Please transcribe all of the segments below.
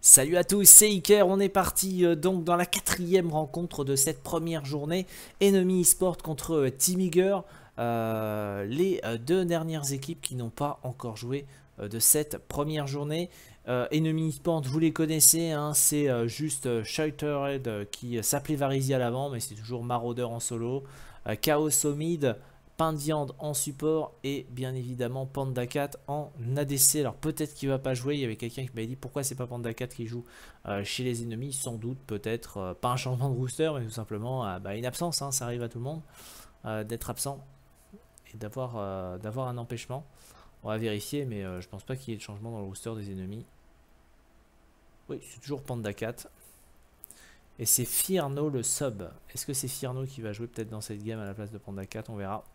Salut à tous, c'est Iker, on est parti donc dans la quatrième rencontre de cette première journée. Enemy eSport contre Team Eager, les deux dernières équipes qui n'ont pas encore joué de cette première journée. Enemy eSport, vous les connaissez, hein, c'est juste Shelterhead qui s'appelait Varisia à l'avant, mais c'est toujours Marauder en solo. Chaos au mid, Pain de viande en support et bien évidemment Panda 4 en ADC. Alors peut-être qu'il va pas jouer, il y avait quelqu'un qui m'avait dit pourquoi c'est pas Panda 4 qui joue chez les ennemis, sans doute peut-être pas un changement de rooster mais tout simplement une absence, hein, ça arrive à tout le monde d'être absent et d'avoir un empêchement. On va vérifier mais je pense pas qu'il y ait de changement dans le rooster des ennemis. Oui, c'est toujours Panda 4. Et c'est Fierno le sub. Est-ce que c'est Fierno qui va jouer peut-être dans cette game à la place de Panda 4? On verra.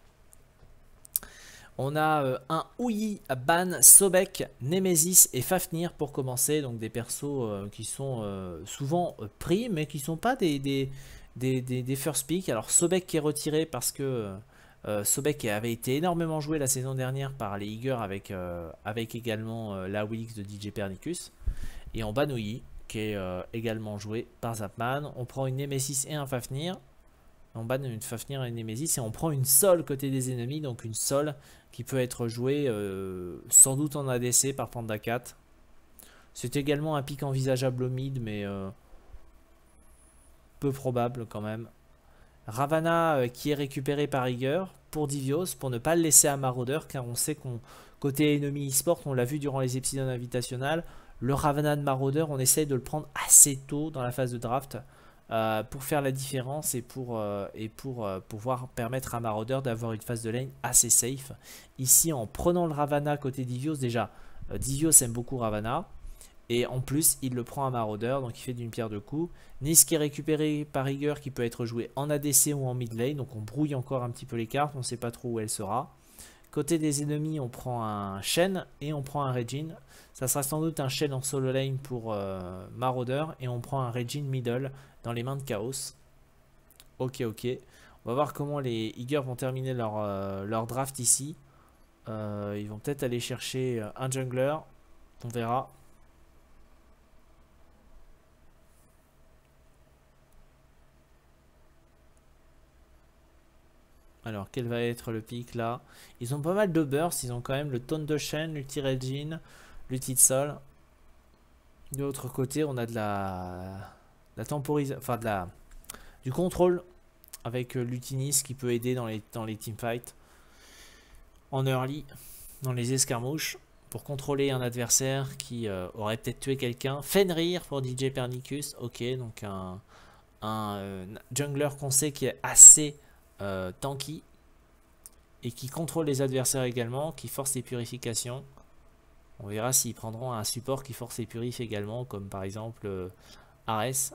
On a un Ouyi, Ban, Sobek, Nemesis et Fafnir pour commencer. Donc des persos qui sont souvent pris mais qui ne sont pas des first pick. Alors Sobek qui est retiré parce que Sobek avait été énormément joué la saison dernière par les Eager avec également la Wix de DJ Pernicus. Et en Ban Ouyi qui est également joué par Zapman. On prend une Nemesis et un Fafnir. On banne une Fafnir et une Nemesis et on prend une Sol côté des ennemis, donc une Sol qui peut être jouée sans doute en ADC par Panda 4. C'est également un pic envisageable au mid, mais peu probable quand même. Ravana qui est récupéré par Iger pour Divios, pour ne pas le laisser à Marauder, car on sait qu'on côté ennemi e-sport, on l'a vu durant les épisodes invitationnels, le Ravana de Marauder, on essaye de le prendre assez tôt dans la phase de draft. Pour faire la différence et pour pouvoir permettre à Marauder d'avoir une phase de lane assez safe. Ici, en prenant le Ravana côté Divios, déjà, Divios aime beaucoup Ravana. Et en plus, il le prend à Marauder, donc il fait d'une pierre deux coups. Nis qui est récupéré par Iger, qui peut être joué en ADC ou en mid lane. Donc on brouille encore un petit peu les cartes, on ne sait pas trop où elle sera. Côté des ennemis, on prend un Shen et on prend un Regine. Ça sera sans doute un Shen en solo lane pour Marauder. Et on prend un Regine middle dans les mains de Chaos. Ok. On va voir comment les Eager vont terminer leur draft ici. Ils vont peut-être aller chercher un jungler. On verra. Alors, quel va être le pic là? Ils ont pas mal de burst. Ils ont quand même le Taunt de Shen, l'ulti Regine, l'ulti de Sol. De l'autre côté, on a de la temporisation, enfin du contrôle avec l'Utinis qui peut aider dans les teamfights en early, dans les escarmouches, pour contrôler un adversaire qui aurait peut-être tué quelqu'un. Fenrir pour DJ Pernicus, ok, donc un jungler qu'on sait qui est assez tanky et qui contrôle les adversaires également, qui force les purifications. On verra s'ils prendront un support qui force les purifs également, comme par exemple Ares.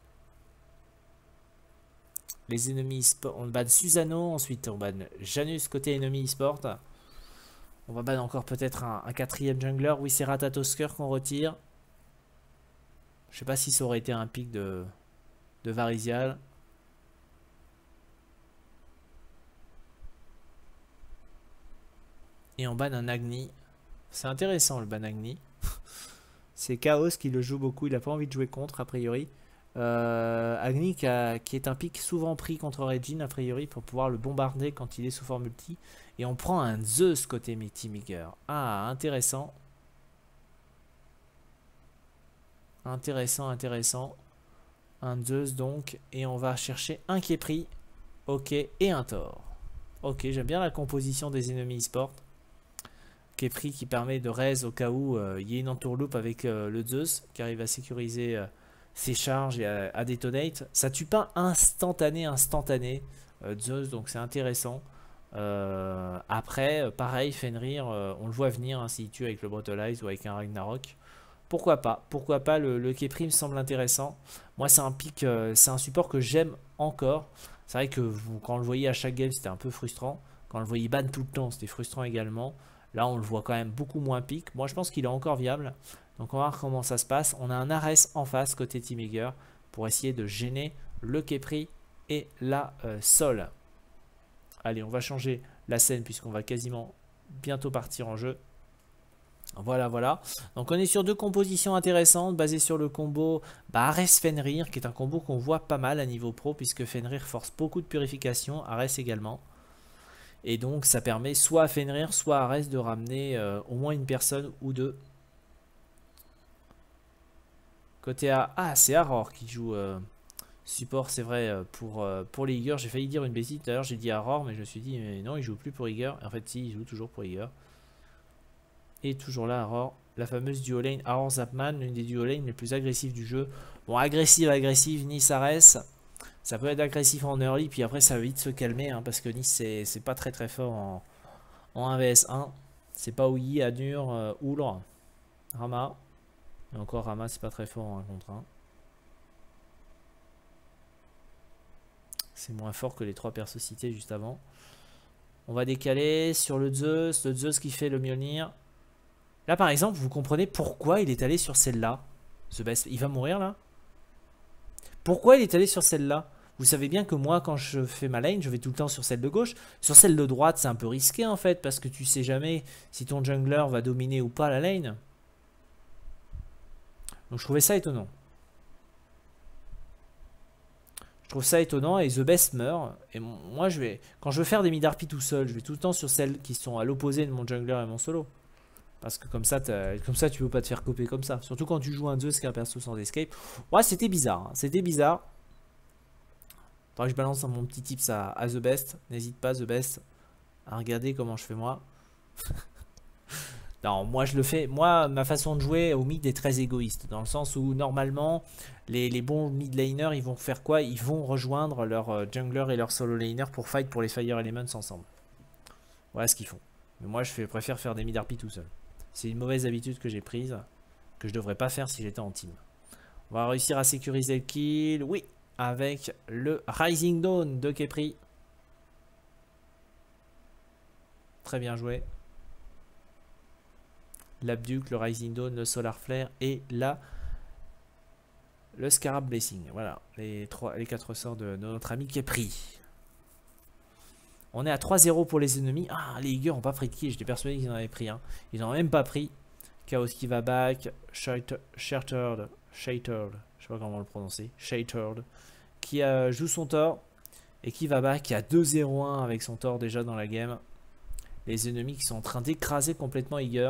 Les ennemis e-sport, on banne Susano, ensuite on banne Janus côté ennemi e-sport. On va ban encore peut-être un quatrième jungler. Oui, c'est Ratatosker qu'on retire. Je sais pas si ça aurait été un pic de Varisial. Et on ban un Agni. C'est intéressant le ban Agni. C'est Chaos qui le joue beaucoup. Il n'a pas envie de jouer contre, a priori. Agni qui est un pic souvent pris contre Regine, a priori, pour pouvoir le bombarder quand il est sous forme multi. Et on prend un Zeus côté Team Eager. Ah, intéressant. Intéressant. Un Zeus donc. Et on va chercher un qui est pris. Ok, et un Thor. Ok, j'aime bien la composition des ennemis e-sport. Kepri qui permet de raise au cas où il y ait une entourloupe avec le Zeus qui arrive à sécuriser ses charges et à détonate. Ça tue pas instantané Zeus, donc c'est intéressant. Après, pareil, Fenrir, on le voit venir hein, s'il tue avec le Brutalize ou avec un Ragnarok. Pourquoi pas, le Kepri me semble intéressant. Moi, c'est un pic, c'est un support que j'aime encore. C'est vrai que quand on le voyait à chaque game, c'était un peu frustrant. Quand on le voyait ban tout le temps, c'était frustrant également. Là, on le voit quand même beaucoup moins pique. Moi, je pense qu'il est encore viable. Donc, on va voir comment ça se passe. On a un Ares en face côté Team Eager pour essayer de gêner le Kepri et la Sol. Allez, on va changer la scène puisqu'on va quasiment bientôt partir en jeu. Voilà, voilà. Donc on est sur deux compositions intéressantes basées sur le combo Ares Fenrir, qui est un combo qu'on voit pas mal à niveau pro, puisque Fenrir force beaucoup de purification, Ares également. Et donc ça permet soit à Fenrir, soit à Ares de ramener au moins une personne ou deux. Côté A, ah c'est Aurore qui joue support, c'est vrai, pour les Iger. J'ai failli dire une bêtise tout à l'heure, j'ai dit Aurore, mais je me suis dit mais non, il joue plus pour Iger. En fait si, il joue toujours pour Iger. Et toujours là, Aurore, la fameuse duo lane Aurore Zapman, l'une des duo lanes les plus agressives du jeu. Bon, agressive, Nice Ares. Ça peut être agressif en early, puis après ça va vite se calmer, hein, parce que Nice c'est pas très fort en 1 vs 1. C'est pas Ouyi, Adnur, Oulr, Rama. Et encore Rama, c'est pas très fort en 1 contre 1. C'est moins fort que les 3 persos cités juste avant. On va décaler sur le Zeus qui fait le Mjolnir. Là par exemple, vous comprenez pourquoi il est allé sur celle-là. Il va mourir là. Pourquoi il est allé sur celle-là? Vous savez bien que moi, quand je fais ma lane, je vais tout le temps sur celle de gauche. Sur celle de droite, c'est un peu risqué en fait, parce que tu sais jamais si ton jungler va dominer ou pas la lane. Donc je trouvais ça étonnant. Je trouve ça étonnant et The Best meurt. Et moi, quand je veux faire des mid-RP tout seul, je vais tout le temps sur celles qui sont à l'opposé de mon jungler et mon solo. Parce que comme ça, tu veux pas te faire coper comme ça. Surtout quand tu joues un Zeus qui est un perso sans escape. Ouais, c'était bizarre. Hein. C'était bizarre. Faudra que je balance mon petit tips à The Best. N'hésite pas, The Best, à regarder comment je fais moi. Non, moi je le fais. Moi, ma façon de jouer au mid est très égoïste. Dans le sens où normalement, les bons mid laners, ils vont faire quoi? Ils vont rejoindre leur jungler et leur solo laner pour fight pour les Fire Elements ensemble. Voilà ce qu'ils font. Mais moi, préfère faire des mid RP tout seul. C'est une mauvaise habitude que j'ai prise, que je devrais pas faire si j'étais en team. On va réussir à sécuriser le kill. Oui, avec le Rising Dawn de Khepri. Très bien joué. L'Abduc, le Rising Dawn, le Solar Flare et là le Scarab Blessing. Voilà, les 4 sorts de notre ami Khepri. On est à 3-0 pour les ennemis. Ah, les Iger n'ont pas pris de kill. J'étais persuadé qu'ils en avaient pris un. Ils n'en ont même pas pris. Chaos qui va back. Shattered. Je sais pas comment le prononcer. Shattered. Qui joue son Thor. Et qui va back. Qui a 2-0-1 avec son Thor déjà dans la game. Les ennemis qui sont en train d'écraser complètement Iger.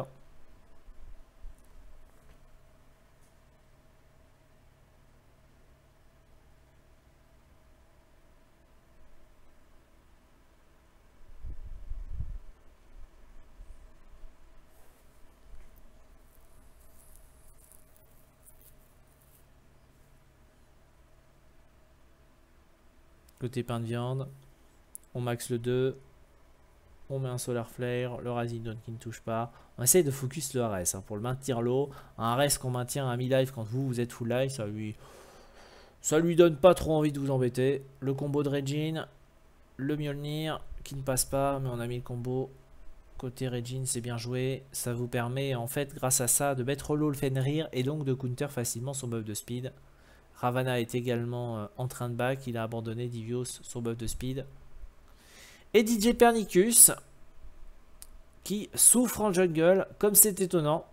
Côté pain de viande, on max le 2, on met un Solar Flare, le Rising Dawn qui ne touche pas. On essaye de focus le Ares pour le maintenir low. Un Ares qu'on maintient à mi-life quand vous êtes full life, ça lui donne pas trop envie de vous embêter. Le combo de Regine, le Mjolnir qui ne passe pas, mais on a mis le combo. Côté Regine, c'est bien joué. Ça vous permet en fait, grâce à ça, de mettre low le Fenrir et donc de counter facilement son buff de speed. Ravana est également en train de back. Il a abandonné Divios son buff de speed. Et DJ Pernicus qui souffre en jungle. Comme c'est étonnant.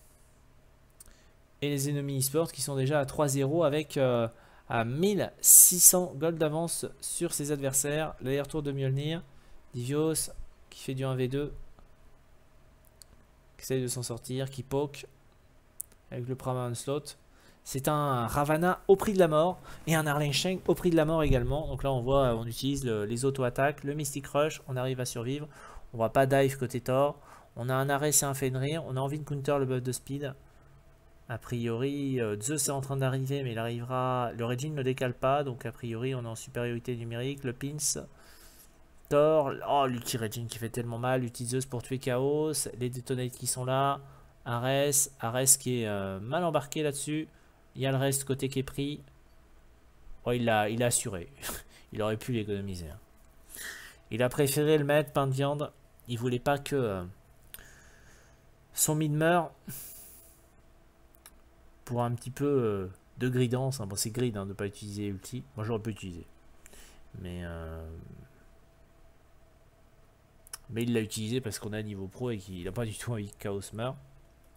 Et les ennemis e-sport qui sont déjà à 3-0 avec à 1600 gold d'avance sur ses adversaires. L'aller-retour de Mjolnir. Divios qui fait du 1v2. Qui essaye de s'en sortir. Qui poke. Avec le Prama Onslaught. C'est un Ravana au prix de la mort et un Arlene Shank au prix de la mort également. Donc là on voit, on utilise les auto-attaques, le Mystic Rush, on arrive à survivre. On va pas dive côté Thor. On a un Ares et un Fenrir. On a envie de counter le buff de speed. A priori, Zeus est en train d'arriver mais il arrivera. Le Regine ne décale pas donc a priori on est en supériorité numérique. Le Pins, Thor, oh l'ulti Regine qui fait tellement mal. L'ulti Zeus pour tuer Chaos. Les détonates qui sont là. Ares qui est mal embarqué là-dessus. Il y a le reste côté Khepri. Oh, il a assuré. Il aurait pu l'économiser. Hein. Il a préféré le mettre pain de viande. Il voulait pas que son mid meure. Pour un petit peu de gridance. Hein. Bon, c'est grid hein, de ne pas utiliser ulti. Moi, j'aurais pu utiliser. Mais il l'a utilisé parce qu'on est à niveau pro et qu'il n'a pas du tout envie que Chaos meure.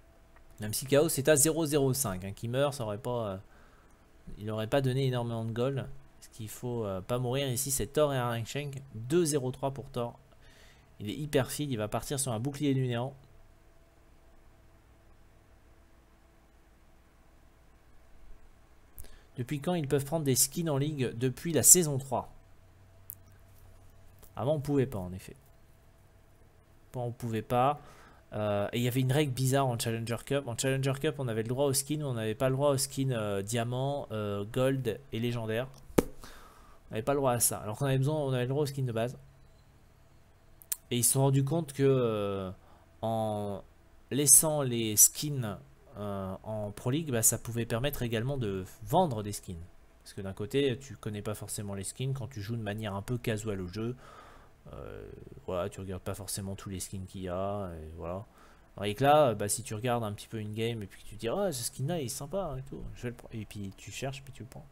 Même si Chaos est à 0,05, hein, qui meurt, ça aurait pas, il n'aurait pas donné énormément de gold. Ce qu'il faut pas mourir ici, c'est Thor et Aringshank. 2,03 pour Thor. Il est hyper feed, il va partir sur un bouclier du néant. Depuis quand ils peuvent prendre des skins en ligue? Depuis la saison 3. Avant on pouvait pas en effet. Bon, on pouvait pas. Et il y avait une règle bizarre en Challenger Cup. En Challenger Cup, on avait le droit au skin, mais on n'avait pas le droit au skin diamant, gold et légendaire. On n'avait pas le droit à ça. Alors qu'on avait besoin, on avait le droit au skin de base. Et ils se sont rendus compte que en laissant les skins en Pro League, bah, ça pouvait permettre également de vendre des skins. Parce que d'un côté, tu connais pas forcément les skins quand tu joues de manière un peu casual au jeu. Voilà, tu regardes pas forcément tous les skins qu'il y a, et voilà. Et que là, bah, si tu regardes un petit peu une game et puis que tu te dis, ah, ce skin là il est sympa et tout, je vais le prendre. Et puis tu cherches, puis tu le prends.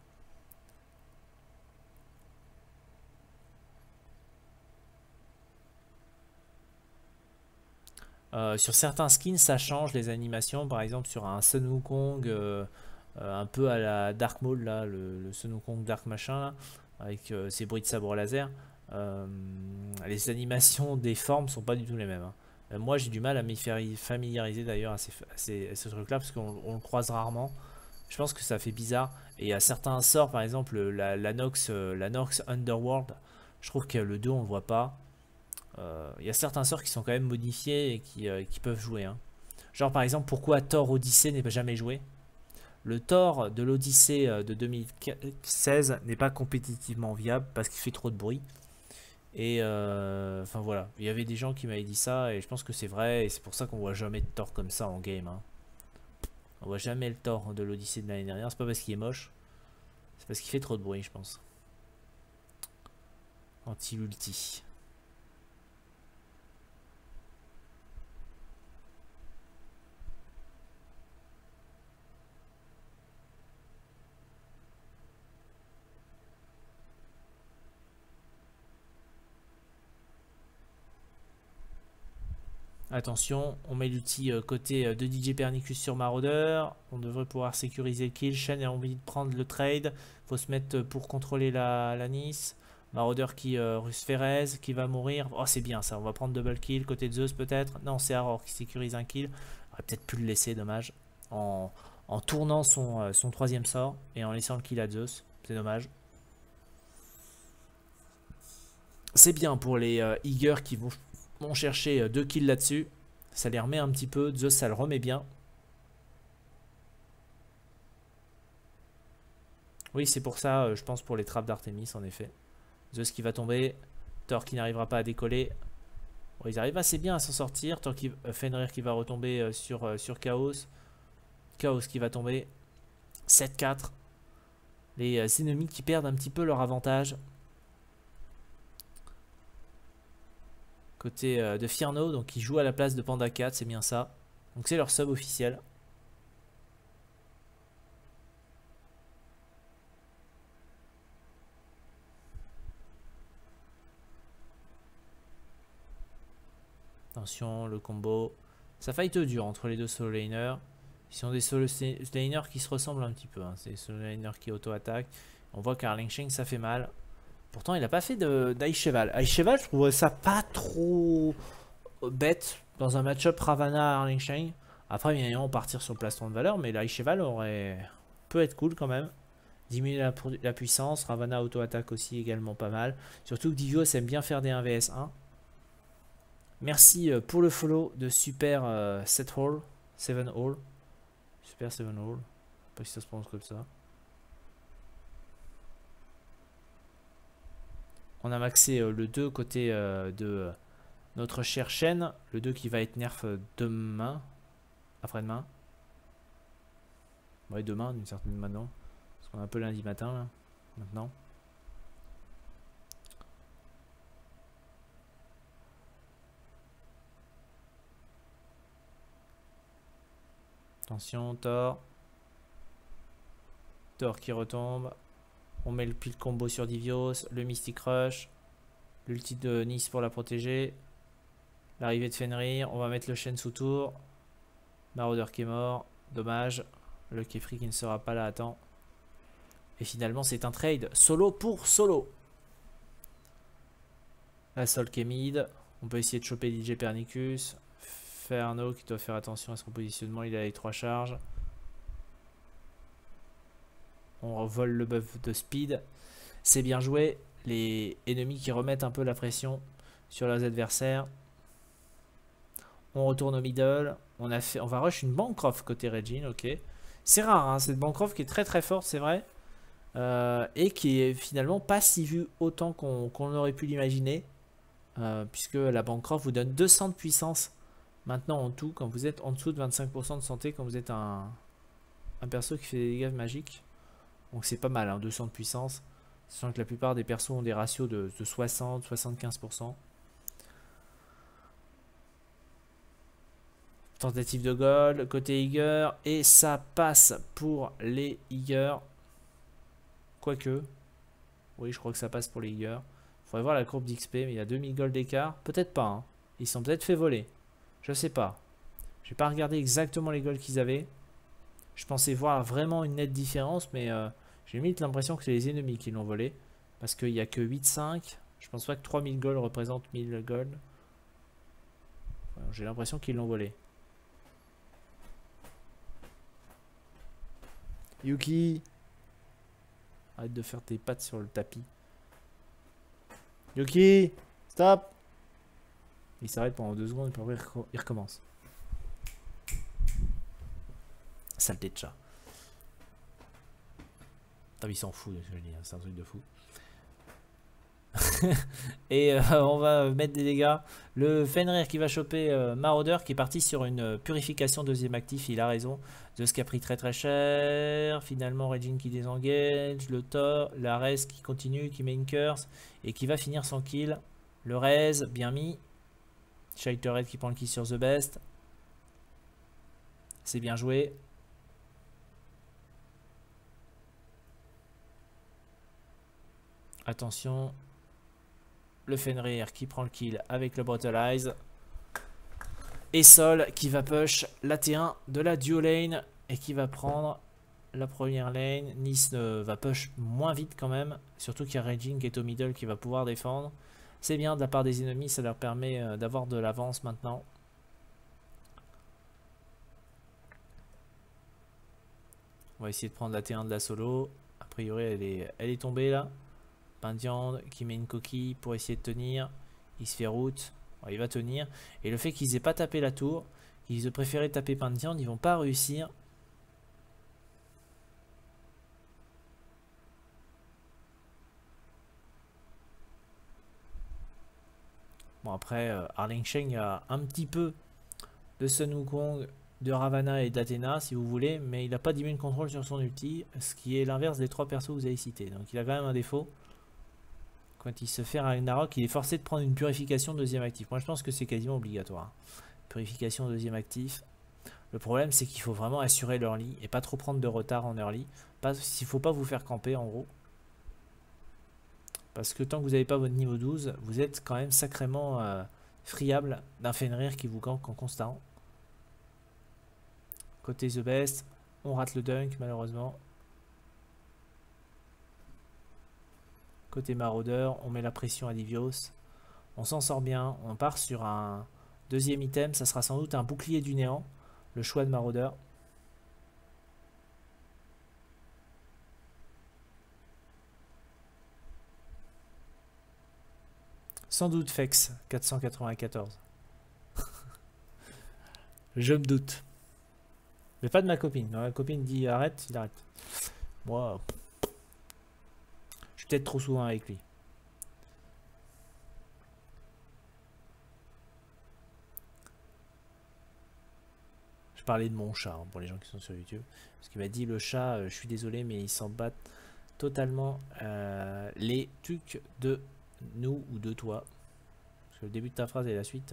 Sur certains skins, ça change les animations. Par exemple, sur un Sun Wukong, un peu à la Dark Maul, là, le Sun Wukong Dark machin, là, avec ses bruits de sabre laser. Les animations des formes sont pas du tout les mêmes, hein. Moi j'ai du mal à m'y faire familiariser d'ailleurs à ce truc là parce qu'on le croise rarement. Je pense que ça fait bizarre. Et il y a certains sorts, par exemple la Nox Underworld, je trouve que le 2 on le voit pas. Il y a certains sorts qui sont quand même modifiés et qui peuvent jouer, hein. Genre par exemple pourquoi Thor Odyssey n'est pas jamais joué. Le Thor de l'Odyssée de 2016 n'est pas compétitivement viable parce qu'il fait trop de bruit. Et enfin voilà, il y avait des gens qui m'avaient dit ça et je pense que c'est vrai et c'est pour ça qu'on voit jamais de Thor comme ça en game, hein. On voit jamais le Thor de l'Odyssée de l'année dernière, c'est pas parce qu'il est moche, c'est parce qu'il fait trop de bruit je pense. Anti-ulti. Attention, on met l'outil côté de DJ Pernicus sur Marauder. On devrait pouvoir sécuriser le kill. Shen a envie de prendre le trade. Faut se mettre pour contrôler la Nice. Marauder qui russe Ferez, qui va mourir. Oh, c'est bien ça. On va prendre double kill. Côté de Zeus peut-être. Non, c'est Aror qui sécurise un kill. On aurait peut-être pu le laisser, dommage. En tournant son troisième sort et en laissant le kill à Zeus. C'est dommage. C'est bien pour les Eager qui vont chercher 2 kills là-dessus. Ça les remet un petit peu. Zeus, ça le remet bien. Oui, c'est pour ça, je pense, pour les trappes d'Artemis, en effet. Zeus qui va tomber. Thor qui n'arrivera pas à décoller. Bon, ils arrivent assez bien à s'en sortir. Fenrir qui va retomber sur Chaos. Chaos qui va tomber. 7-4. Les ennemis qui perdent un petit peu leur avantage. Côté de Fierno, donc ils jouent à la place de Panda 4, c'est bien ça. Donc c'est leur sub officiel. Attention, le combo. Ça fight dur entre les deux solo laners. Ils sont des solo laners qui se ressemblent un petit peu, hein. C'est des solo laners qui auto-attaquent. On voit qu'Arlingsheng ça fait mal. Pourtant il n'a pas fait d'Ice Cheval. Ice Cheval, je trouve ça pas trop bête dans un match-up Ravana-Arlingsheng. Après bien évidemment partir sur le placement de valeur, mais l'Ice Cheval peut être cool quand même. Diminuer la puissance. Ravana auto-attaque aussi également pas mal. Surtout que Divios aime bien faire des 1vs1. Merci pour le follow de Super 7 Hall. 7 Hall. Super 7 Hall. Je sais pas si ça se prononce comme ça. On a maxé le 2 côté de notre chère chaîne. Le 2 qui va être nerf demain. Après-demain. Ouais, demain d'une certaine manière. Parce qu'on est un peu lundi matin là. Maintenant. Attention, Thor. Thor qui retombe. On met le pile combo sur Divios. Le Mystic Rush. L'ulti de Nice pour la protéger. L'arrivée de Fenrir. On va mettre le Shen sous tour. Marauder qui est mort. Dommage. Le Kefri qui ne sera pas là à temps. Et finalement, c'est un trade solo pour solo. La Sol qui est mid. On peut essayer de choper DJ Pernicus. Ferno qui doit faire attention à son positionnement. Il a les 3 charges. On vole le buff de speed. C'est bien joué. Les ennemis qui remettent un peu la pression sur leurs adversaires. On retourne au middle. On va rush une Bancroft côté Regine. Ok. C'est rare, hein, cette Bancroft qui est très très forte, c'est vrai. Et qui est finalement pas si vue autant qu'on aurait pu l'imaginer. Puisque la Bancroft vous donne 200 de puissance maintenant en tout. Quand vous êtes en dessous de 25% de santé. Quand vous êtes un perso qui fait des dégâts magiques. Donc c'est pas mal, hein, 200 de puissance. Sachant que la plupart des persos ont des ratios de 60-75%. Tentative de goal, côté Iger. Et ça passe pour les Iger. Quoique. Oui, je crois que ça passe pour les Iger. Il faudrait voir la courbe d'XP, mais il y a 2000 gold d'écart. Peut-être pas, hein. Ils sont peut-être fait voler. Je sais pas. J'ai pas regardé exactement les golds qu'ils avaient. Je pensais voir vraiment une nette différence, mais j'ai limite l'impression que c'est les ennemis qui l'ont volé. Parce qu'il n'y a que 8-5. Je pense pas que 3000 gold représentent 1000 gold. J'ai l'impression qu'ils l'ont volé. Yuki, arrête de faire tes pattes sur le tapis. Yuki, stop. Il s'arrête pendant 2 secondes et puis après il recommence. Saleté de chat. Il s'en fout de ce que je dis, c'est un truc de fou. Et on va mettre des dégâts. Le Fenrir qui va choper Marauder qui est parti sur une purification deuxième actif. Il a raison. Zeus qui a pris très très cher. Finalement Regine qui désengage. Le Thor, la Rez qui continue, qui met une curse et qui va finir son kill. Le Rez bien mis. Sheltered qui prend le kill sur The Best. C'est bien joué. Attention. Le Fenrir qui prend le kill avec le Brutalize. Et Sol qui va push la T1 de la duo lane et qui va prendre la première lane. Nice va push moins vite quand même. Surtout qu'il y a Regine qui est au middle qui va pouvoir défendre. C'est bien de la part des ennemis, ça leur permet d'avoir de l'avance maintenant. On va essayer de prendre la T1 de la solo. A priori elle est tombée là. Pindiande qui met une coquille pour essayer de tenir. Il se fait route. Bon, il va tenir. Et le fait qu'ils aient pas tapé la tour, qu'ils aient préféré taper Pindiande, ils vont pas réussir. Bon après, Arling Sheng a un petit peu de Sun Wukong, de Ravana et d'Athena si vous voulez. Mais il n'a pas d'immune contrôle sur son ulti. Ce qui est l'inverse des 3 persos que vous avez cités. Donc il a quand même un défaut. Quand il se fait Ragnarok, il est forcé de prendre une purification deuxième actif. Moi, je pense que c'est quasiment obligatoire. Purification deuxième actif. Le problème, c'est qu'il faut vraiment assurer l'early et pas trop prendre de retard en early. Il ne faut pas vous faire camper, en gros. Parce que tant que vous n'avez pas votre niveau 12, vous êtes quand même sacrément friable d'un Fenrir qui vous gank en constant. Côté The Best, on rate le dunk, malheureusement. Côté Marauder, on met la pression à Divios. On s'en sort bien. On part sur un deuxième item. Ça sera sans doute un bouclier du néant. Le choix de Marauder. Sans doute Fex 494. Je me doute. Mais pas de ma copine. Ma copine dit arrête, il arrête. Moi... peut-être trop souvent avec lui. Je parlais de mon chat hein, pour les gens qui sont sur YouTube. Parce qu'il m'a dit le chat, je suis désolé, mais ils s'en battent totalement les trucs de nous ou de toi. Parce que le début de ta phrase et la suite...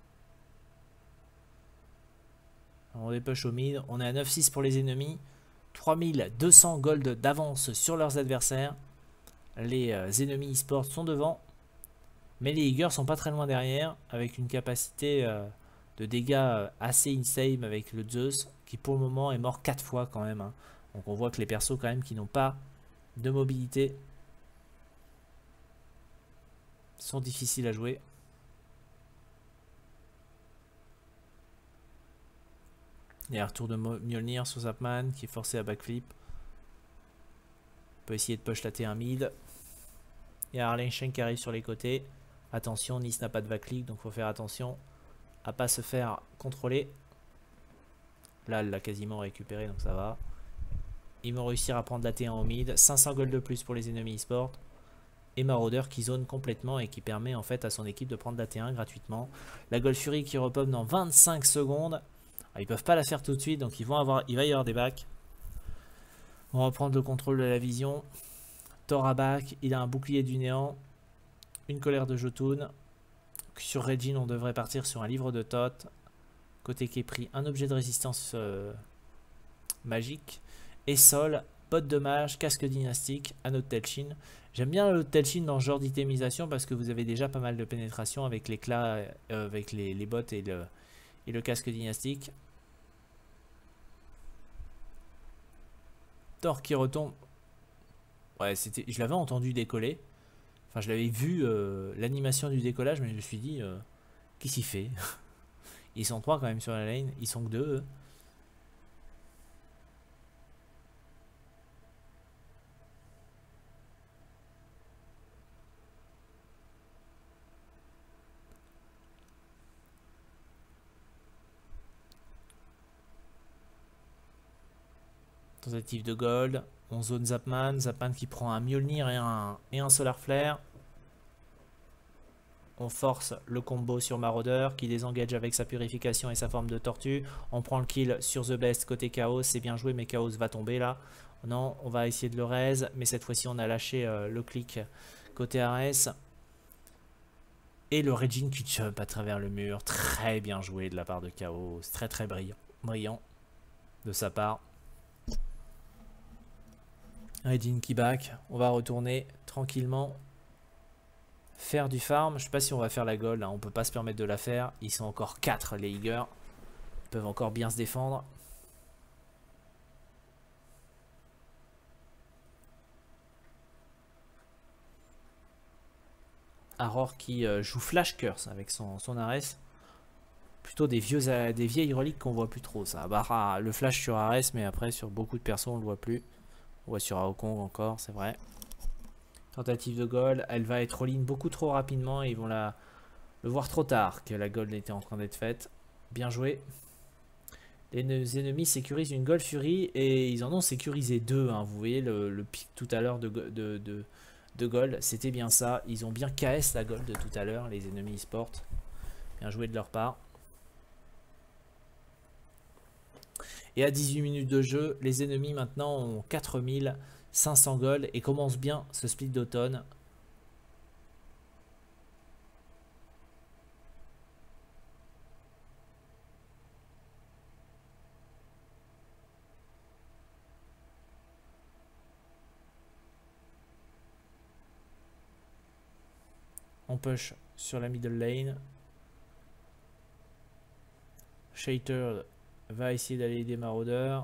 On dépush au mid. On est à 9-6 pour les ennemis. 3200 gold d'avance sur leurs adversaires. Les ennemis e-sport sont devant. Mais les Eagers sont pas très loin derrière. Avec une capacité de dégâts assez insane avec le Zeus. Qui pour le moment est mort 4 fois quand même. Hein. Donc on voit que les persos quand même qui n'ont pas de mobilité sont difficiles à jouer. Il y a un retour de Mjolnir sur Zapman qui est forcé à backflip. On peut essayer de push la T1 mid. Il y a Arlenshen qui arrive sur les côtés. Attention, Nice n'a pas de backflip donc il faut faire attention à pas se faire contrôler. Là, elle l'a quasiment récupéré donc ça va. Ils vont réussir à prendre la T1 au mid. 500 gold de plus pour les ennemis e-sport. Et Marauder qui zone complètement et qui permet en fait à son équipe de prendre la T1 gratuitement. La Gold Fury qui repop dans 25 secondes. Alors, ils peuvent pas la faire tout de suite donc il va y avoir des backs. On va reprendre le contrôle de la vision. Thor à back, il a un bouclier du néant. Une colère de Jotun. Sur Regine on devrait partir sur un livre de Thoth. Côté qui est pris un objet de résistance magique. Et Sol, botte de mage, casque dynastique, anneau de Telchin. J'aime bien le Telchin dans ce genre d'itémisation parce que vous avez déjà pas mal de pénétration avec l'éclat, avec les bottes et le casque dynastique. Thor qui retombe. Ouais, je l'avais entendu décoller. Enfin, je l'avais vu l'animation du décollage, mais je me suis dit, qu'est-ce qu'il fait? Ils sont 3 quand même sur la lane, ils sont que 2 eux. Tentative de gold. On zone Zapman. Zapman qui prend un Mjolnir et un Solar Flare. On force le combo sur Marauder qui désengage avec sa purification et sa forme de tortue. On prend le kill sur The Best côté Chaos. C'est bien joué mais Chaos va tomber là. Non, on va essayer de le raise. Mais cette fois-ci on a lâché le clic côté Ares. Et le Regine qui jump à travers le mur. Très bien joué de la part de Chaos. Très très brillant de sa part. Regine qui back. On va retourner tranquillement. Faire du farm. Je sais pas si on va faire la gold. Hein. On peut pas se permettre de la faire. Ils sont encore 4 les Eagers. Ils peuvent encore bien se défendre. Aurore qui joue Flash Curse avec son Ares. Plutôt des vieilles reliques qu'on voit plus trop ça. Bah, le flash sur Ares mais après sur beaucoup de persos on le voit plus. On voit sur Aokong encore, c'est vrai. Tentative de gold, elle va être all-in beaucoup trop rapidement et ils vont le voir trop tard que la gold était en train d'être faite. Bien joué. Les ennemis sécurisent une Gold Fury et ils en ont sécurisé 2. Hein. Vous voyez le pic tout à l'heure de gold, c'était bien ça. Ils ont bien KS la gold de tout à l'heure, les ennemis e-sport. Bien joué de leur part. Et à 18 minutes de jeu, les ennemis maintenant ont 4500 gold et commencent bien ce split d'automne. On push sur la middle lane. Shater va essayer d'aller aider Marauder.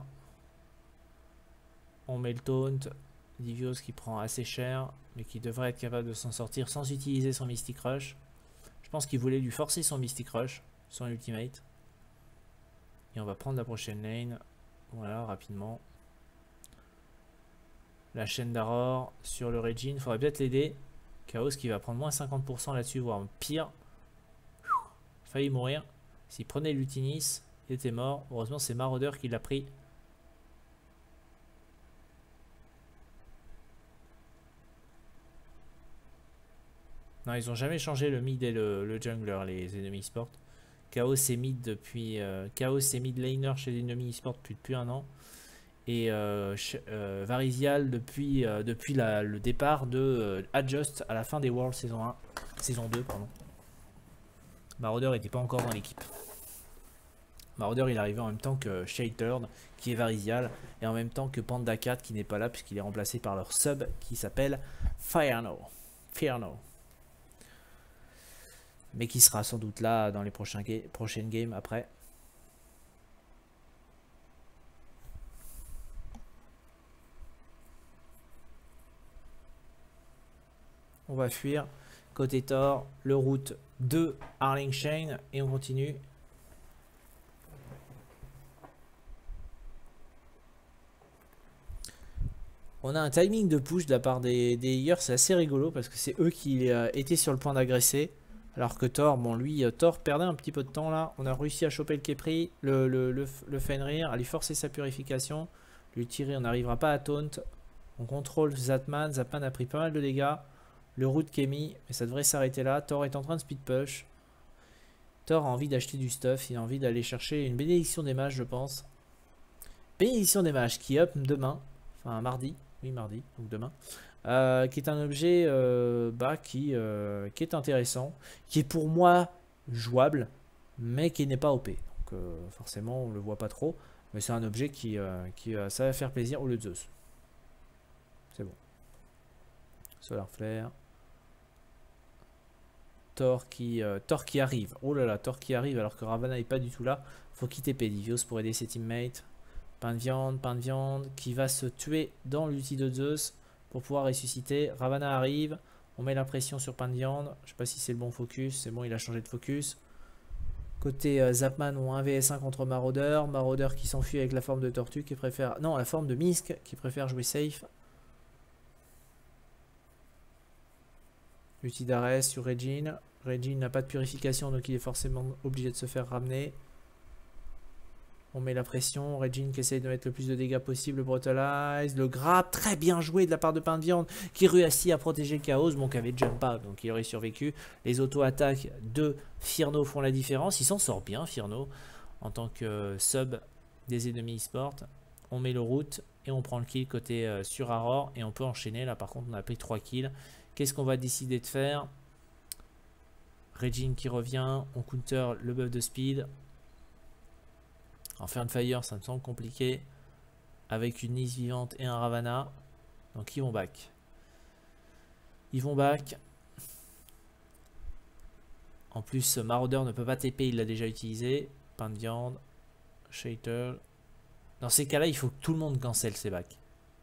On met le taunt. Divios qui prend assez cher, mais qui devrait être capable de s'en sortir sans utiliser son Mystic Rush. Je pense qu'il voulait lui forcer son Mystic Rush, son ultimate. Et on va prendre la prochaine lane. Voilà, rapidement. La chaîne d'Aurore sur le Regine. Faudrait peut-être l'aider. Chaos qui va prendre moins 50% là-dessus, voire pire. Failli mourir. S'il prenait l'Utinis, il était mort. Heureusement, c'est Marauder qui l'a pris. Non, ils ont jamais changé le mid et le jungler, les ennemis e-sport. Chaos est mid depuis. Chaos est mid laner chez les ennemis e-sport depuis un an. Et Varisial depuis le départ de Adjust à la fin des Worlds saison 1. Saison 2, pardon. Marauder n'était pas encore dans l'équipe. Marauder il arrivait en même temps que Shattered qui est Varisial et en même temps que Panda 4 qui n'est pas là puisqu'il est remplacé par leur sub qui s'appelle Fierno. Mais qui sera sans doute là dans les prochaines games après. On va fuir. Côté Thor, le route de Arling Shane et on continue. On a un timing de push de la part des Eagers, c'est assez rigolo parce que c'est eux qui étaient sur le point d'agresser. Alors que Thor, bon lui, Thor perdait un petit peu de temps là. On a réussi à choper le Kepri, le Fenrir, à lui forcer sa purification. Lui tirer, on n'arrivera pas à taunt. On contrôle Zatman, Zatman a pris pas mal de dégâts. Le route qui est mis, mais ça devrait s'arrêter là. Thor est en train de speed push. Thor a envie d'acheter du stuff, il a envie d'aller chercher une bénédiction des mages je pense. Bénédiction des mages qui up demain, enfin mardi, oui mardi, donc demain. Qui est un objet qui est intéressant, qui est pour moi jouable, mais qui n'est pas OP. Donc forcément on le voit pas trop, mais c'est un objet qui ça va faire plaisir au lieu de Zeus. C'est bon. Solar Flare. Thor qui arrive. Oh là là, Thor qui arrive alors que Ravana n'est pas du tout là. Faut quitter Pedivios pour aider ses teammates. Pain de viande qui va se tuer dans l'ulti de Zeus pour pouvoir ressusciter. Ravana arrive. On met la pression sur Pain de viande. Je sais pas si c'est le bon focus. C'est bon, il a changé de focus. Côté Zapman, on a un vs1 contre Marauder. Marauder qui s'enfuit avec la forme de Tortue qui préfère. Non, la forme de Misk qui préfère jouer safe. Ulti d'Ares sur Regine. Regine n'a pas de purification donc il est forcément obligé de se faire ramener. On met la pression. Regine qui essaye de mettre le plus de dégâts possible. Brutalize. Le grab. Très bien joué de la part de Pain de Viande qui réussit à protéger Chaos. Bon, qui avait jump out donc il aurait survécu. Les auto-attaques de Fierno font la différence. Il s'en sort bien Fierno en tant que sub des ennemis e-sport. On met le route et on prend le kill côté sur Aurore et on peut enchaîner. Là par contre on a pris 3 kills. Qu'est-ce qu'on va décider de faire? Regine qui revient, on counter le buff de speed. En Fire, ça me semble compliqué. Avec une Nice vivante et un Ravana. Donc ils vont back. Ils vont back. En plus, Marauder ne peut pas TP, il l'a déjà utilisé. Pain de viande. Shater. Dans ces cas-là, il faut que tout le monde cancel ses backs.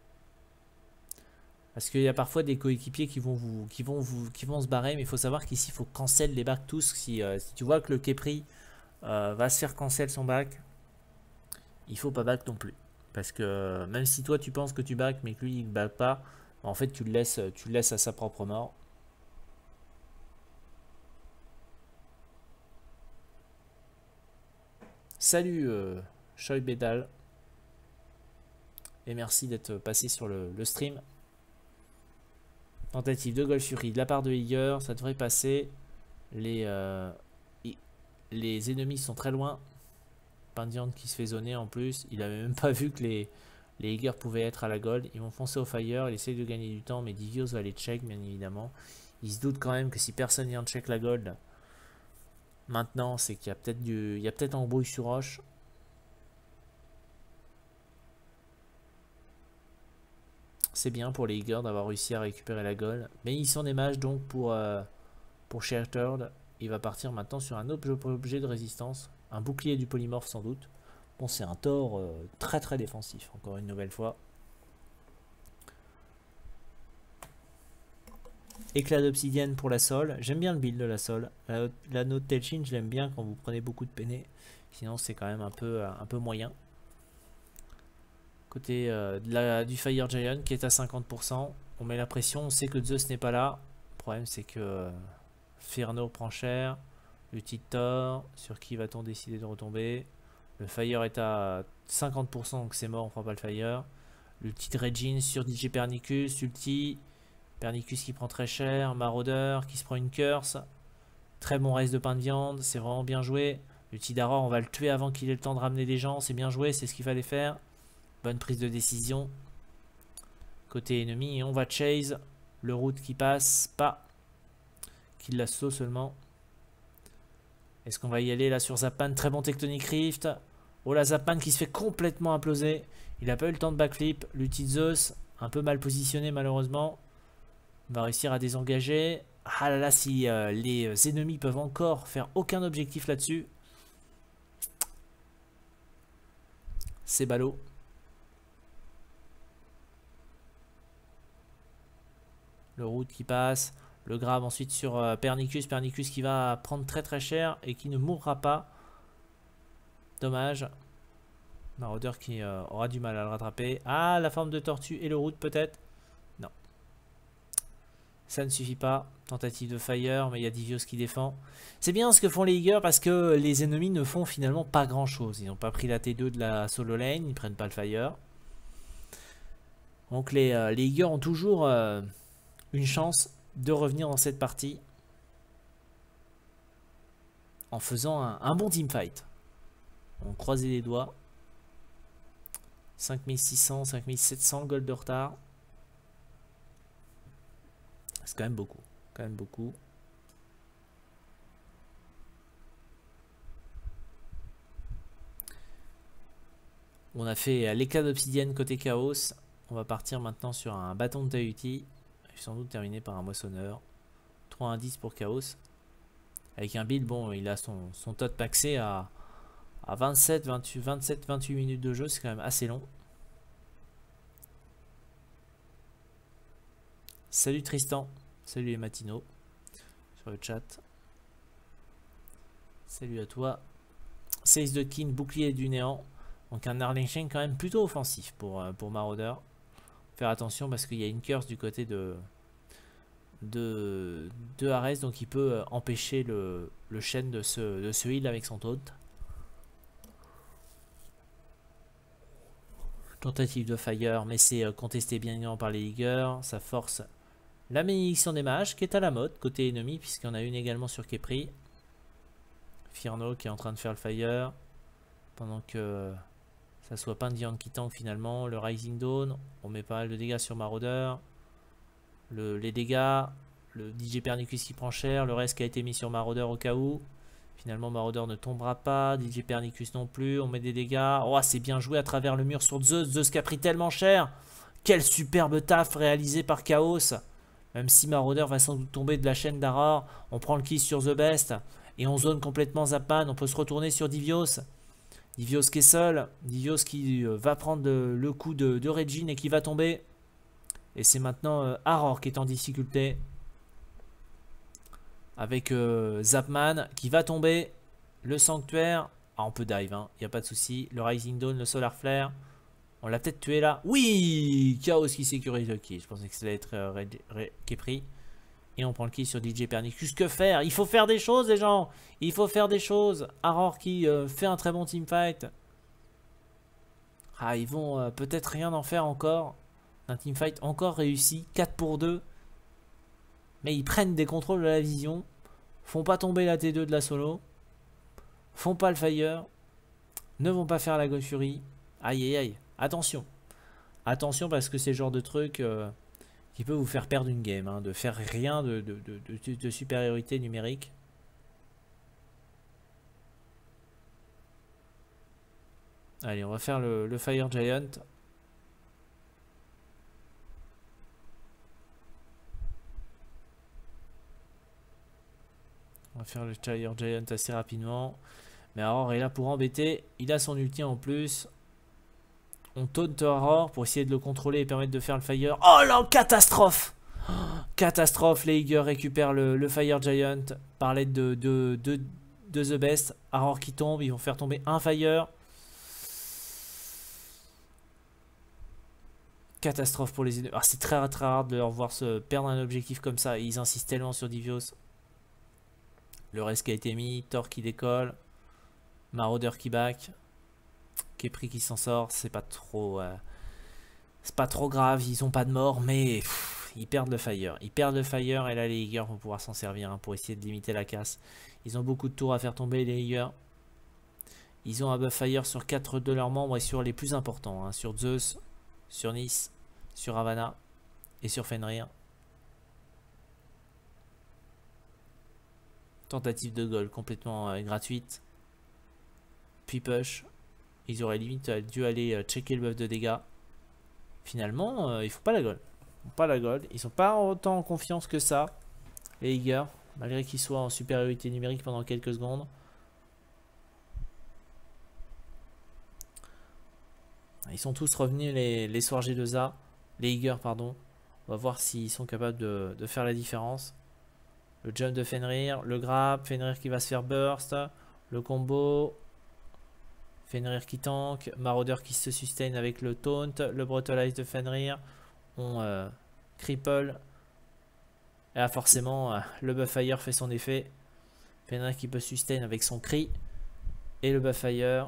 Parce qu'il y a parfois des coéquipiers qui vont se barrer, mais il faut savoir qu'ici il faut cancel les backs tous. Si tu vois que le Kepri va se faire cancel son back, il faut pas back non plus. Parce que même si toi tu penses que tu back, mais que lui il back pas, en fait tu le laisses à sa propre mort. Salut Choi Bedal. Et merci d'être passé sur le stream. Tentative de Golf Fury de la part de Eager, ça devrait passer. Les ennemis sont très loin. Pain de viande qui se fait zoner en plus. Il avait même pas vu que les Eager pouvaient être à la gold. Ils vont foncer au fire, ils essayent de gagner du temps, mais Divios va les check bien évidemment. Ils se doutent quand même que si personne vient check la gold, maintenant c'est qu'il y a peut-être embrouille sur roche. C'est bien pour les Eager d'avoir réussi à récupérer la gold. Mais ils sont des mages donc pour Shattered. Il va partir maintenant sur un autre objet de résistance. Un bouclier du polymorphe sans doute. Bon, c'est un Thor très très défensif, encore une nouvelle fois. Éclat d'obsidienne pour la sol. J'aime bien le build de la sol. La note Telchin, je l'aime bien quand vous prenez beaucoup de penne. Sinon, c'est quand même un peu moyen. Côté du Fire Giant qui est à 50%. On met la pression. On sait que Zeus n'est pas là. Le problème, c'est que Fierno prend cher. L'outil de Thor. Sur qui va-t-on décider de retomber? Le Fire est à 50%, donc c'est mort, on prend pas le Fire. L'ulti de Regine sur DJ Pernicus. Ulti. Pernicus qui prend très cher. Marauder qui se prend une curse. Très bon reste de pain de viande. C'est vraiment bien joué. L'ulti d'Aurore, on va le tuer avant qu'il ait le temps de ramener des gens. C'est bien joué, c'est ce qu'il fallait faire. Bonne prise de décision. Côté ennemi, et on va chase. Le route qui passe pas. Qui l'assaut seulement. Est-ce qu'on va y aller là sur Zapman? Très bon Tectonic Rift. Oh la Zapman qui se fait complètement imploser. Il n'a pas eu le temps de backflip. L'Utizos, un peu mal positionné malheureusement. On va réussir à désengager. Ah là là, si les ennemis peuvent encore faire aucun objectif là-dessus. C'est ballot. Le route qui passe. Le grab ensuite sur Pernicus. Pernicus qui va prendre très très cher et qui ne mourra pas. Dommage. Marauder qui aura du mal à le rattraper. Ah, la forme de tortue et le route peut-être. Non. Ça ne suffit pas. Tentative de fire, mais il y a Divios qui défend. C'est bien ce que font les Higers parce que les ennemis ne font finalement pas grand chose. Ils n'ont pas pris la T2 de la solo lane. Ils ne prennent pas le fire. Donc les Higers ont toujours une chance de revenir dans cette partie en faisant un bon teamfight. On croise les doigts. 5600, 5700 gold de retard. C'est quand même beaucoup. Quand même beaucoup. On a fait l'éclat d'obsidienne côté chaos. On va partir maintenant sur un bâton de Tahuti. Sans doute terminé par un moissonneur. 3 indices pour chaos. Avec un build, bon, il a son tot maxé à 27, 28 minutes de jeu. C'est quand même assez long. Salut Tristan. Salut les matinaux. Sur le chat. Salut à toi. 16 de king, bouclier du néant. Donc un Arlington quand même plutôt offensif pour Marauder. Faire attention parce qu'il y a une curse du côté de Ares, donc il peut empêcher le chêne de se heal avec son taunt. Tentative de fire, mais c'est contesté bien évidemment par les Higers. Ça force la bénédiction des mages qui est à la mode côté ennemi, puisqu'il y en a une également sur Kepri. Fierno qui est en train de faire le fire pendant que ça soit pas Dian qui tank finalement. Le Rising Dawn, on met pas mal de dégâts sur Marauder. Les dégâts, le DJ Pernicus qui prend cher, le reste qui a été mis sur Marauder au cas où. Finalement Marauder ne tombera pas, DJ Pernicus non plus, on met des dégâts. Oh, c'est bien joué à travers le mur sur Zeus, Zeus qui a pris tellement cher. Quel superbe taf réalisé par Chaos. Même si Marauder va sans doute tomber de la chaîne d'Aurore, on prend le kill sur The Best et on zone complètement Zapman. On peut se retourner sur Divios. Divios qui est seul, Divios qui va prendre le coup de Regine et qui va tomber. Et c'est maintenant Aurore qui est en difficulté. Avec Zapman qui va tomber. Le sanctuaire. Ah, on peut dive, il n'y a pas de souci. Le Rising Dawn, le Solar Flare. On l'a peut-être tué là. Oui, Chaos qui sécurise le kill. Je pensais que ça allait être Kepri. Et on prend le kill sur DJ Pernicus. Que faire? Il faut faire des choses, les gens. Il faut faire des choses. Aurore qui fait un très bon teamfight. Ah, ils vont peut-être rien en faire encore. Un teamfight encore réussi. 4 pour 2. Mais ils prennent des contrôles de la vision. Font pas tomber la T2 de la solo. Font pas le fire. Ne vont pas faire la God Fury. Aïe aïe aïe. Attention. Attention parce que c'est le genre de truc qui peut vous faire perdre une game. De faire rien de supériorité numérique. Allez, on va faire le Fire Giant. On va faire le Fire Giant assez rapidement. Mais Aurore est là pour embêter. Il a son ulti en plus. On taunt Aurore pour essayer de le contrôler et permettre de faire le fire. Oh là, catastrophe! Oh, catastrophe, les Higers récupèrent le Fire Giant par l'aide de The Best. Aurore qui tombe, ils vont faire tomber un fire. Catastrophe pour les ennemis. Ah, c'est très rare de leur voir se perdre un objectif comme ça. Ils insistent tellement sur Divios. Le reste qui a été mis, Thor qui décolle. Marauder qui back. Kepri qui s'en sort, c'est pas trop grave, ils ont pas de mort, mais ils perdent le fire. Ils perdent le fire et là les Higers vont pouvoir s'en servir pour essayer de limiter la casse. Ils ont beaucoup de tours à faire tomber les Higers. Ils ont un buff fire sur 4 de leurs membres et sur les plus importants, sur Zeus, sur Nice, sur Havana et sur Fenrir. Tentative de goal complètement gratuite. Puis push. Ils auraient limite dû aller checker le buff de dégâts. Finalement, ils font pas la goal. Ils font pas la goal. Ils sont pas autant en confiance que ça. Les Eager, malgré qu'ils soient en supériorité numérique pendant quelques secondes. Ils sont tous revenus les soirs G2A. Les Eager, pardon. On va voir s'ils sont capables de faire la différence. Le jump de Fenrir, le grab, Fenrir qui va se faire burst, le combo, Fenrir qui tank, Marauder qui se sustain avec le taunt, le brutalize de Fenrir, on cripple, et là forcément le buff fire fait son effet, Fenrir qui peut sustain avec son cri, et le buff fire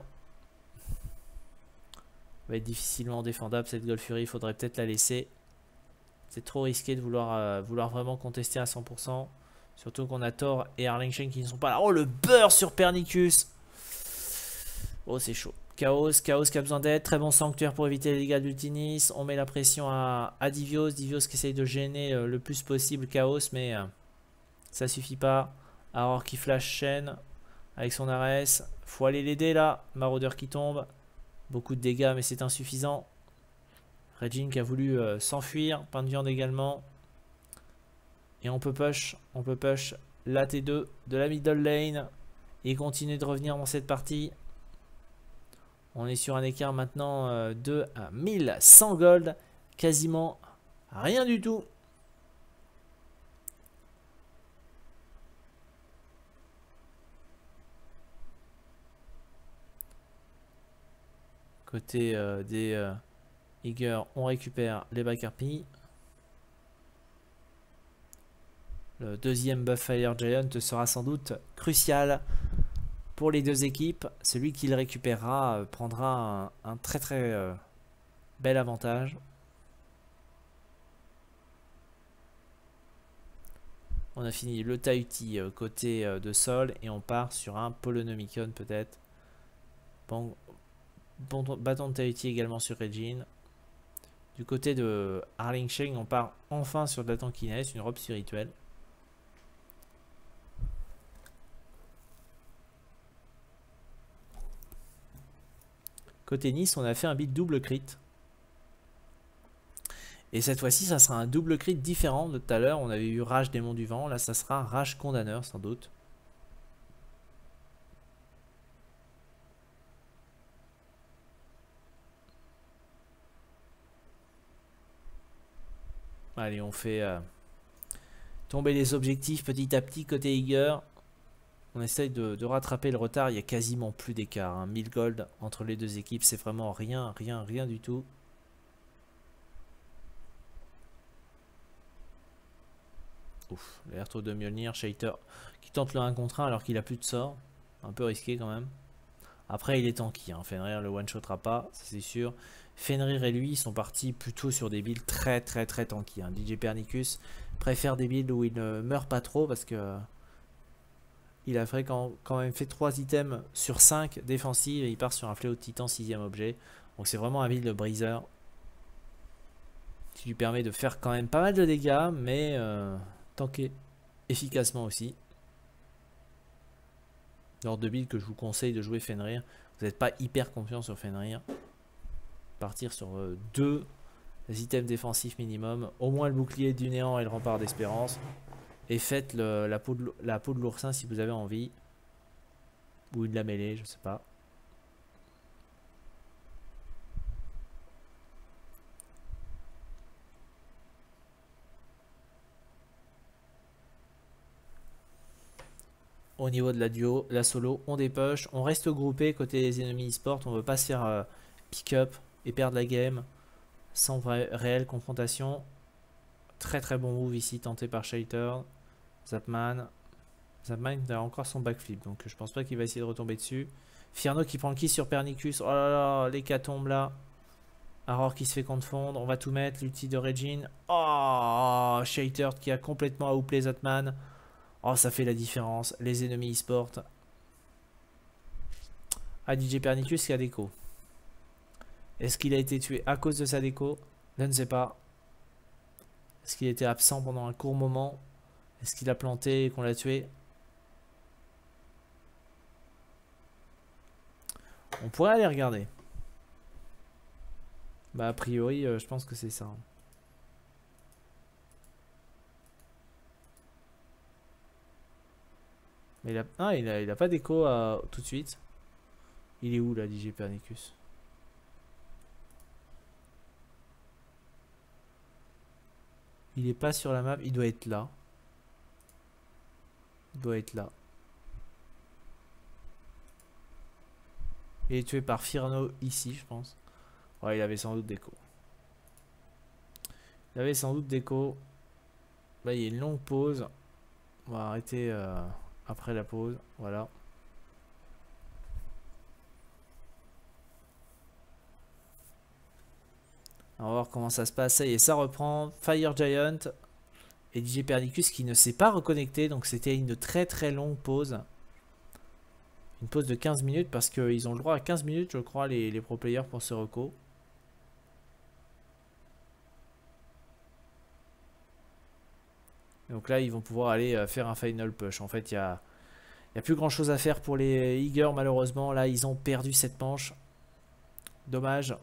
va être difficilement défendable cette Gold Fury, il faudrait peut-être la laisser, c'est trop risqué de vouloir vraiment contester à 100%. Surtout qu'on a Thor et Arling Shane qui ne sont pas là. Oh, le beurre sur Pernicus. Oh, c'est chaud. Chaos qui a besoin d'aide. Très bon sanctuaire pour éviter les dégâts d'Ultinis. On met la pression à Divios. Divios qui essaye de gêner le plus possible Chaos, mais ça suffit pas. Aurore qui flash Shen avec son Ares. Faut aller l'aider là. Marauder qui tombe. Beaucoup de dégâts, mais c'est insuffisant. Regine qui a voulu s'enfuir. Pain de viande également. Et on peut push la T2 de la middle lane et continuer de revenir dans cette partie. On est sur un écart maintenant de 1100 gold, quasiment rien du tout. Côté des Eager, on récupère les Bacarpi. Le deuxième buff Fire Giant sera sans doute crucial pour les deux équipes. Celui qui le récupérera prendra un très bel avantage. On a fini le Tahuti côté de sol et on part sur un Polonomicon peut-être. Bon, bâton de Tahuti également sur Regine. Du côté de Arling Shane, on part enfin sur de la tankiness, une robe spirituelle. Côté Nice, on a fait un build double crit. Et cette fois-ci, ça sera un double crit différent de tout à l'heure. On avait eu Rage Démon du Vent. Là, ça sera Rage Condamneur, sans doute. Allez, on fait tomber les objectifs petit à petit côté Eager. On essaye de rattraper le retard. Il y a quasiment plus d'écart. Hein. 1000 gold entre les deux équipes. C'est vraiment rien du tout. Ouf. L'air tôt de Mjolnir. Shater qui tente le 1 contre 1 alors qu'il a plus de sort. Un peu risqué quand même. Après, il est tanky. Hein. Fenrir le one-shotera pas. C'est sûr. Fenrir et lui sont partis plutôt sur des builds très tanky. Hein. DJ Pernicus préfère des builds où il ne meurt pas trop parce que... Il a quand même fait 3 items sur 5 défensives et il part sur un fléau de titan 6ème objet. Donc c'est vraiment un build de briseur qui lui permet de faire quand même pas mal de dégâts mais tanker efficacement aussi. Lors de build que je vous conseille de jouer Fenrir. Vous n'êtes pas hyper confiant sur Fenrir. Partir sur 2 items défensifs minimum. Au moins le bouclier du néant et le rempart d'espérance. Et faites la peau de l'oursin si vous avez envie. Ou de la mêlée, je sais pas. Au niveau de la duo, la solo, on dépush. On reste groupé côté des ennemis e-sport. On veut pas se faire pick-up et perdre la game sans réelle confrontation. Très bon move ici tenté par Shater. Zapman a encore son backflip donc je pense pas qu'il va essayer de retomber dessus. Fierno qui prend le kill sur Pernicus. Oh là là, l'hécatombe là. Aurore qui se fait confondre. On va tout mettre. L'ulti de Regine. Oh, Shater qui a complètement ouplé Zapman. Oh, ça fait la différence. Les ennemis e-sport. Ah, DJ Pernicus qui a déco. Est-ce qu'il a été tué à cause de sa déco? Je ne sais pas. Est-ce qu'il était absent pendant un court moment? Est-ce qu'il a planté et qu'on l'a tué? On pourrait aller regarder. Bah a priori je pense que c'est ça. Mais il a pas d'écho tout de suite. Il est où là, DJ Pernicus? Il est pas sur la map, il doit être là. Il doit être là. Il est tué par Firno ici, je pense. Ouais, il avait sans doute d'écho. Il avait sans doute d'écho. Là, il y a une longue pause. On va arrêter après la pause. Voilà. On va voir comment ça se passe. Ça y est, ça reprend. Fire Giant et DJ Pernicus qui ne s'est pas reconnecté. Donc c'était une très très longue pause. Une pause de 15 minutes parce qu'ils ont le droit à 15 minutes, je crois, les pro players pour ce reco. Donc là, ils vont pouvoir aller faire un final push. En fait, il y a plus grand chose à faire pour les Eager, malheureusement. Là, ils ont perdu cette manche. Dommage.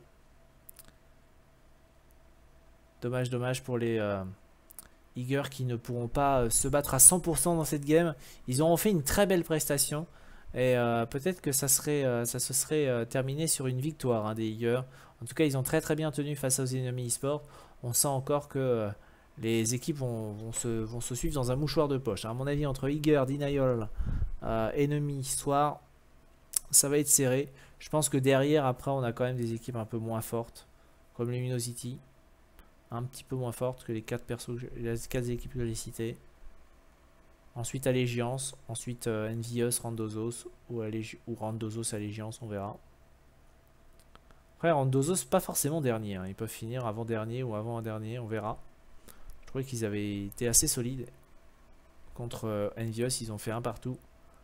Dommage pour les Eager qui ne pourront pas se battre à 100% dans cette game. Ils ont fait une très belle prestation. Et peut-être que ça se serait terminé sur une victoire hein, des Eager. En tout cas, ils ont très très bien tenu face aux ennemis e-sport. On sent encore que les équipes vont se suivre dans un mouchoir de poche. À mon avis, entre Eager, Denial, Enemy, Soir, ça va être serré. Je pense que derrière, après, on a quand même des équipes un peu moins fortes, comme Luminosity. Un petit peu moins fortes que les 4 équipes que j'ai citées. Ensuite Allégiance, ensuite Envious, Randozos ou Randozos Allégiance, on verra. Après Randozos pas forcément dernier, hein. Ils peuvent finir avant-dernier ou avant-dernier, on verra. Je trouvais qu'ils avaient été assez solides. Contre Envious, ils ont fait un partout.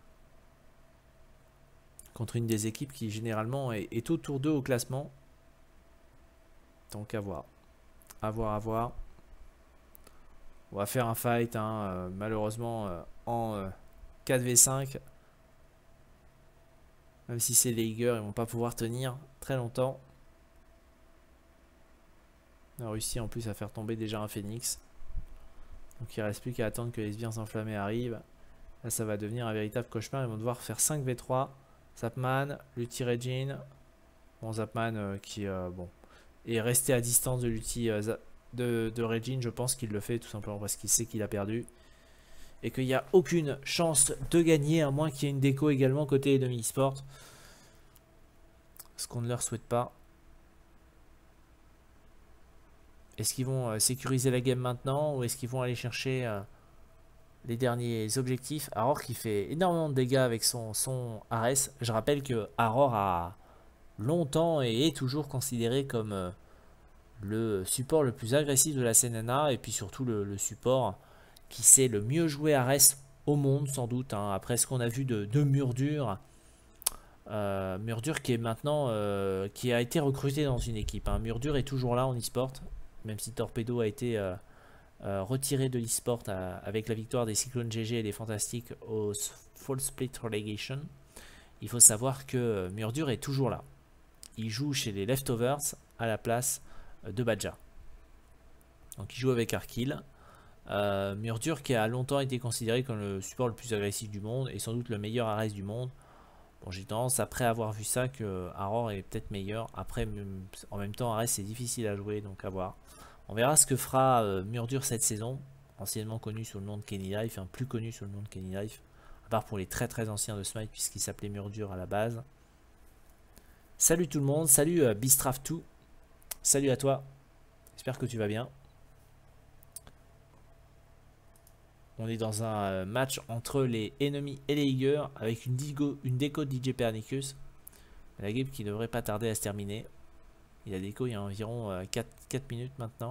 Contre une des équipes qui généralement est autour d'eux au classement. Donc à voir. À voir. On va faire un fight, hein, malheureusement, en 4v5. Même si c'est les Eager, ils vont pas pouvoir tenir très longtemps. On a réussi en plus à faire tomber déjà un Phoenix. Donc il ne reste plus qu'à attendre que les sbires enflammés arrivent. Là ça va devenir un véritable cauchemar. Ils vont devoir faire 5v3. Zapman, Lutti Regine. Bon Zapman qui bon, est resté à distance de Lutti de Regine. Je pense qu'il le fait tout simplement parce qu'il sait qu'il a perdu. Et qu'il n'y a aucune chance de gagner, à moins qu'il y ait une déco également côté Enemy eSport. Ce qu'on ne leur souhaite pas. Est-ce qu'ils vont sécuriser la game maintenant ou est-ce qu'ils vont aller chercher les derniers objectifs? Aurore qui fait énormément de dégâts avec son Ares. Je rappelle que Aurore a longtemps et est toujours considéré comme le support le plus agressif de la CNNA et puis surtout le support qui sait le mieux jouer Ares au monde sans doute, hein. Après ce qu'on a vu de Murdur. Murdur qui est maintenant qui a été recruté dans une équipe, hein. Murdur est toujours là en e-sport. Même si Torpedo a été retiré de l'e-sport avec la victoire des Cyclones GG et des Fantastiques au Fall Split Relegation, il faut savoir que Murdur est toujours là. Il joue chez les Leftovers à la place de Badja. Donc il joue avec Arkil. Murdur qui a longtemps été considéré comme le support le plus agressif du monde et sans doute le meilleur Ares du monde. Bon, j'ai tendance, après avoir vu ça, que Aurore est peut-être meilleur. Après, en même temps, Ares c'est difficile à jouer, donc à voir. On verra ce que fera Murdur cette saison, anciennement connu sous le nom de Kenny Life, plus connu sous le nom de Kenny Life, à part pour les très très anciens de Smite, puisqu'il s'appelait Murdur à la base. Salut tout le monde, salut Bistraf2, salut à toi, j'espère que tu vas bien. On est dans un match entre les ennemis et les Eager avec une déco de DJ Pernicus. La game qui devrait pas tarder à se terminer. Il a déco il y a environ 4 minutes maintenant.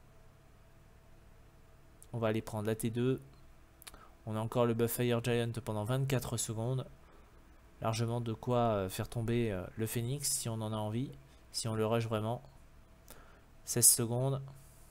On va aller prendre la T2. On a encore le buff Fire Giant pendant 24 secondes. Largement de quoi faire tomber le Phoenix si on en a envie. Si on le rush vraiment. 16 secondes.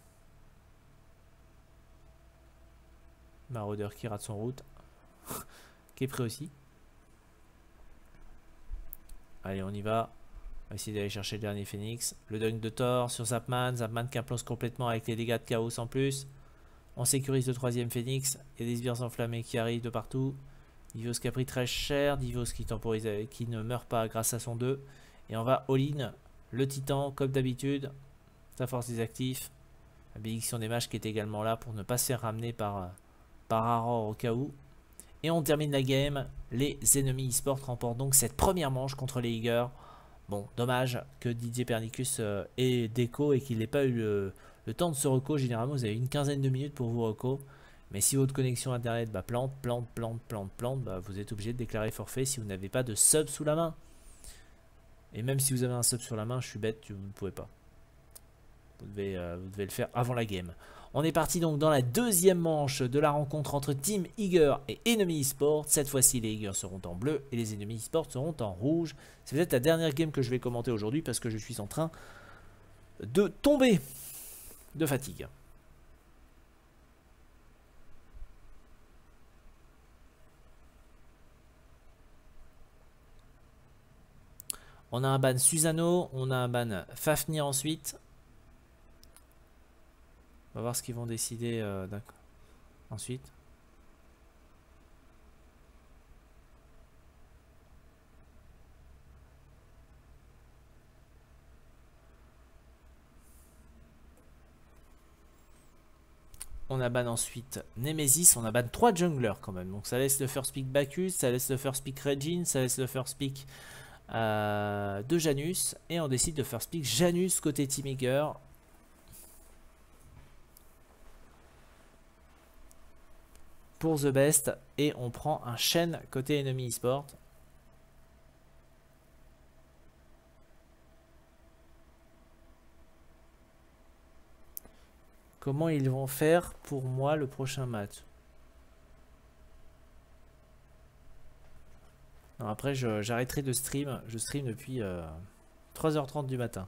Marauder qui rate son route. Qui est prêt aussi. Allez, on y va. On va essayer d'aller chercher le dernier Phoenix. Le dunk de Thor sur Zapman. Zapman qui implose complètement avec les dégâts de chaos en plus. On sécurise le troisième Phoenix. Il y a des sbires enflammés qui arrivent de partout. Divios qui a pris très cher. Divios qui temporise, qui ne meurt pas grâce à son 2. Et on va all-in. Le Titan, comme d'habitude. Sa force des actifs. La bénédiction des mages qui est également là pour ne pas se faire ramener par Aror au cas où. Et on termine la game. Les ennemis e-sport remportent donc cette première manche contre les Eagers. Bon, dommage que Didier Pernicus ait déco et qu'il n'ait pas eu le temps de se reco. Généralement, vous avez une quinzaine de minutes pour vous reco. Mais si votre connexion internet plante, vous êtes obligé de déclarer forfait si vous n'avez pas de sub sous la main. Et même si vous avez un sub sur la main, je suis bête, vous ne pouvez pas. Vous devez le faire avant la game. On est parti donc dans la deuxième manche de la rencontre entre Team Eager et Enemy eSport. Cette fois-ci, les Eager seront en bleu et les Enemy eSport seront en rouge. C'est peut-être la dernière game que je vais commenter aujourd'hui parce que je suis en train de tomber de fatigue. On a un ban Susano, on a un ban Fafnir ensuite. On va voir ce qu'ils vont décider ensuite. On a ban ensuite Nemesis, on a ban 3 junglers quand même. Donc ça laisse le first pick Bacchus, ça laisse le first pick Regine, ça laisse le first pick de Janus. Et on décide de first pick Janus côté Team Eager. Pour The Best. Et on prend un Shen côté Enemy eSport. Comment ils vont faire pour moi le prochain match? Non, après j'arrêterai de stream. Je stream depuis 3h30 du matin.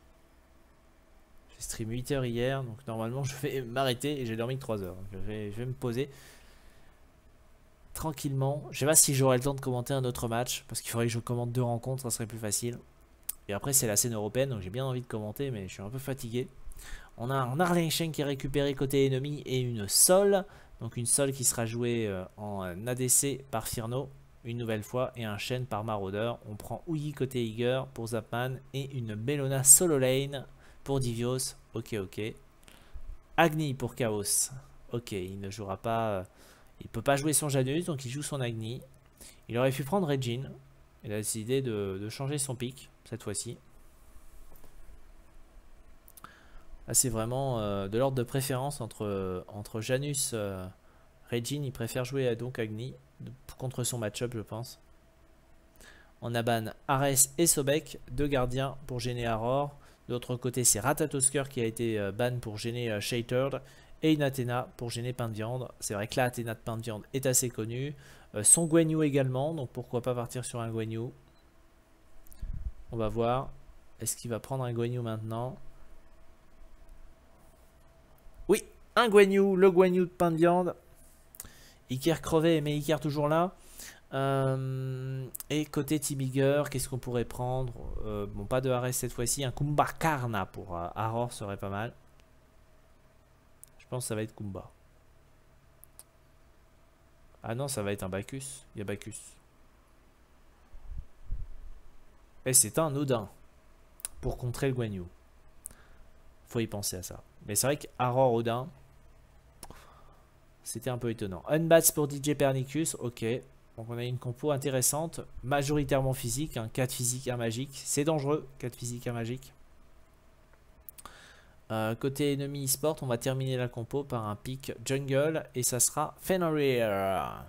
J'ai stream 8h hier. Donc normalement je vais m'arrêter et j'ai dormi que 3h. Je vais me poser tranquillement. Je sais pas si j'aurai le temps de commenter un autre match. Parce qu'il faudrait que je commente 2 rencontres. Ça serait plus facile. Et après c'est la scène européenne. Donc j'ai bien envie de commenter. Mais je suis un peu fatigué. On a un Arlingchen qui est récupéré côté ennemi et une Sol. Donc une Sol qui sera jouée en ADC par Firno une nouvelle fois. Et un Shen par Marauder. On prend Ouyi côté Eager pour Zapman. Et une Bellona solo lane pour Divios. Ok, ok. Agni pour Chaos. Ok, il ne jouera pas... il peut pas jouer son Janus, donc il joue son Agni. Il aurait pu prendre Regine. Il a décidé de changer son pick cette fois-ci. Là, c'est vraiment de l'ordre de préférence entre Janus Regine. Il préfère jouer donc Agni contre son match-up, je pense. On a ban Ares et Sobek, 2 gardiens pour gêner Aror. De l'autre côté, c'est Ratatosker qui a été ban pour gêner Shattered. Et une Athéna pour gêner Pain de Viande. C'est vrai que la Athéna de Pain de Viande est assez connue. Son Guanyu également, donc pourquoi pas partir sur un Guanyu. On va voir. Est-ce qu'il va prendre un Guanyu maintenant? Oui, un Guanyu, le Guanyu de Pain de Viande. Iker crevé, mais Iker toujours là. Et côté Team Eager, qu'est-ce qu'on pourrait prendre? Bon, pas de Ares cette fois-ci. Un Kumbhakarna pour Aror serait pas mal. Je pense que ça va être Kumba. Ah non, ça va être un Bacchus. Il y a Bacchus. Et c'est un Odin pour contrer le Guanyu. Faut y penser à ça. Mais c'est vrai qu'Aror Odin, c'était un peu étonnant. Unbats pour DJ Pernicus, ok. Donc on a une compo intéressante, majoritairement physique, 4 physique, 1 magique. C'est dangereux, 4 physique, 1 magique. Côté ennemi e-sport, on va terminer la compo par un pick jungle et ça sera Fenrir.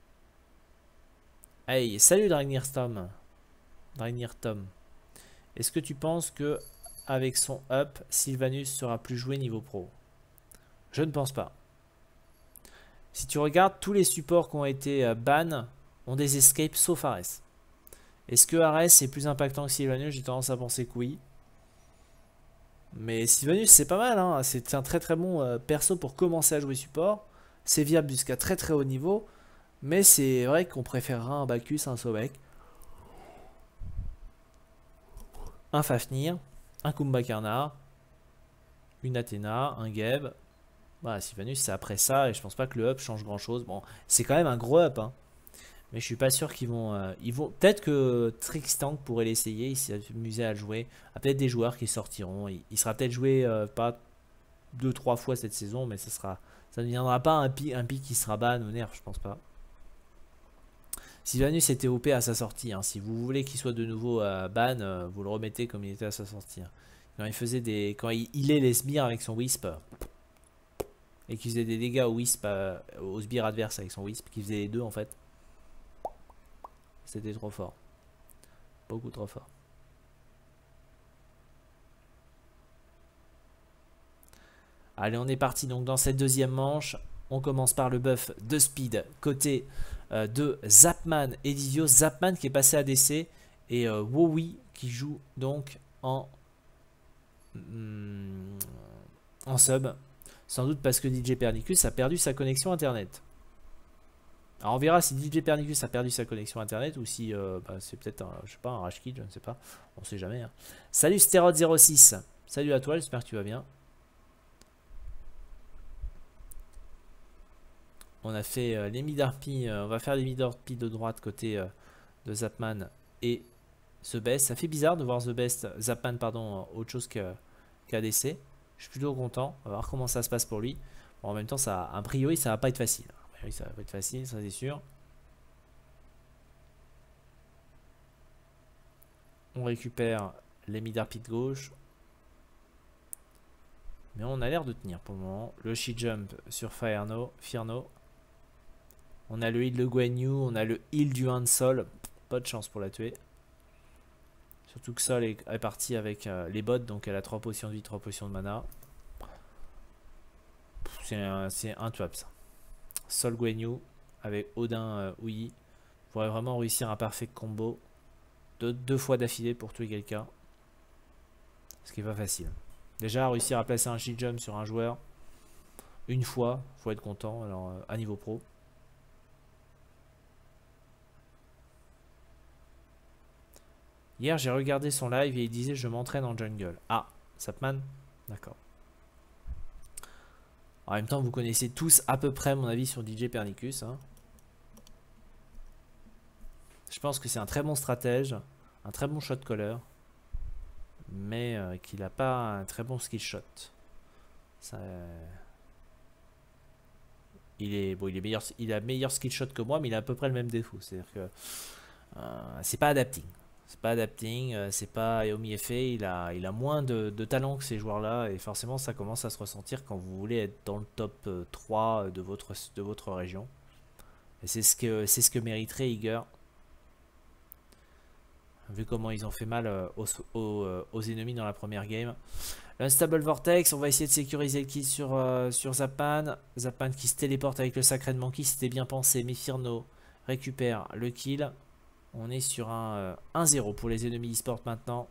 Hey, salut Dragnir Tom. Est-ce que tu penses que avec son up, Sylvanus sera plus joué niveau pro? Je ne pense pas. Si tu regardes, tous les supports qui ont été ban ont des escapes sauf Ares. Est-ce que Ares est plus impactant que Sylvanus? J'ai tendance à penser que oui. Mais Sylvanus c'est pas mal, hein. C'est un très très bon perso pour commencer à jouer support. C'est viable jusqu'à très très haut niveau. Mais c'est vrai qu'on préférera un Bacchus à un Sobek. un Fafnir, un Kumbhakarna, une Athéna, un Geb. Voilà, Sylvanus c'est après ça et je pense pas que le up change grand chose. Bon, c'est quand même un gros up, hein. Mais je suis pas sûr qu'ils vont. Ils vont. Peut-être que Trixtank pourrait l'essayer, il s'est amusé à le jouer. Il y a peut-être des joueurs qui sortiront. Il sera peut-être joué pas 2-3 fois cette saison, mais ça ne viendra pas un pic qui sera ban ou nerf, je pense pas. Sylvanus était OP à sa sortie, hein. Si vous voulez qu'il soit de nouveau ban, vous le remettez comme il était à sa sortie, hein. Quand il faisait des. Quand il est les sbires avec son wisp. Et qu'il faisait des dégâts au wisp, au sbire adverse avec son wisp, qui faisait les deux en fait. C'était trop fort. Beaucoup trop fort. Allez, on est parti donc dans cette deuxième manche. On commence par le buff de speed côté de Zapman et Divios. Zapman qui est passé à DC et Wowi qui joue donc en sub. Sans doute parce que DJ Pernicus a perdu sa connexion internet. Alors on verra si DJ Pernicus a perdu sa connexion internet ou si c'est peut-être un, je sais pas, un rage kit, je ne sais pas. On sait jamais, hein. Salut Stérod06. Salut à toi, j'espère que tu vas bien. On a fait les mid-harpies, on va faire les mid-harpies de droite côté de Zapman et The Best. Ça fait bizarre de voir The Best, Zapman pardon, autre chose qu'ADC. Je suis plutôt content, on va voir comment ça se passe pour lui. Bon, en même temps, a priori, ça va pas être facile. A priori, ça va pas être facile, ça c'est sûr. On récupère les mid-harpies de gauche. Mais on a l'air de tenir pour le moment. Le She-Jump sur Fierno. On a le heal de Guan Yu, on a le heal du Hansol. Pas de chance pour la tuer. Surtout que Sol est parti avec les bots, donc elle a 3 potions de vie, 3 potions de mana. C'est intuable ça. Sol Guan Yu avec Odin Ouyi. Il faudrait vraiment réussir un parfait combo. Deux fois d'affilée pour tuer quelqu'un. Ce qui n'est pas facile. Déjà, réussir à placer un shield jump sur un joueur une fois, faut être content alors, à niveau pro. Hier, j'ai regardé son live et il disait je m'entraîne en jungle. Ah, Zapman? D'accord. En même temps, vous connaissez tous à peu près mon avis sur DJ Pernicus, hein. Je pense que c'est un très bon stratège, un très bon shot caller, mais qu'il n'a pas un très bon skill shot. Ça, il est meilleur, il a meilleur skill shot que moi, mais il a à peu près le même défaut. C'est-à-dire que c'est pas adapting. C'est pas adapting, c'est pas Yomi effet, il a moins de talent que ces joueurs-là, et forcément ça commence à se ressentir quand vous voulez être dans le top 3 de votre région. Et c'est ce que mériterait Iger. Vu comment ils ont fait mal aux ennemis dans la première game. L'Unstable Vortex, on va essayer de sécuriser le kill sur Zapman. Zapman qui se téléporte avec le Sacred Monkey, c'était bien pensé. Mifirno récupère le kill. On est sur un 1-0 pour les ennemis e-sport maintenant.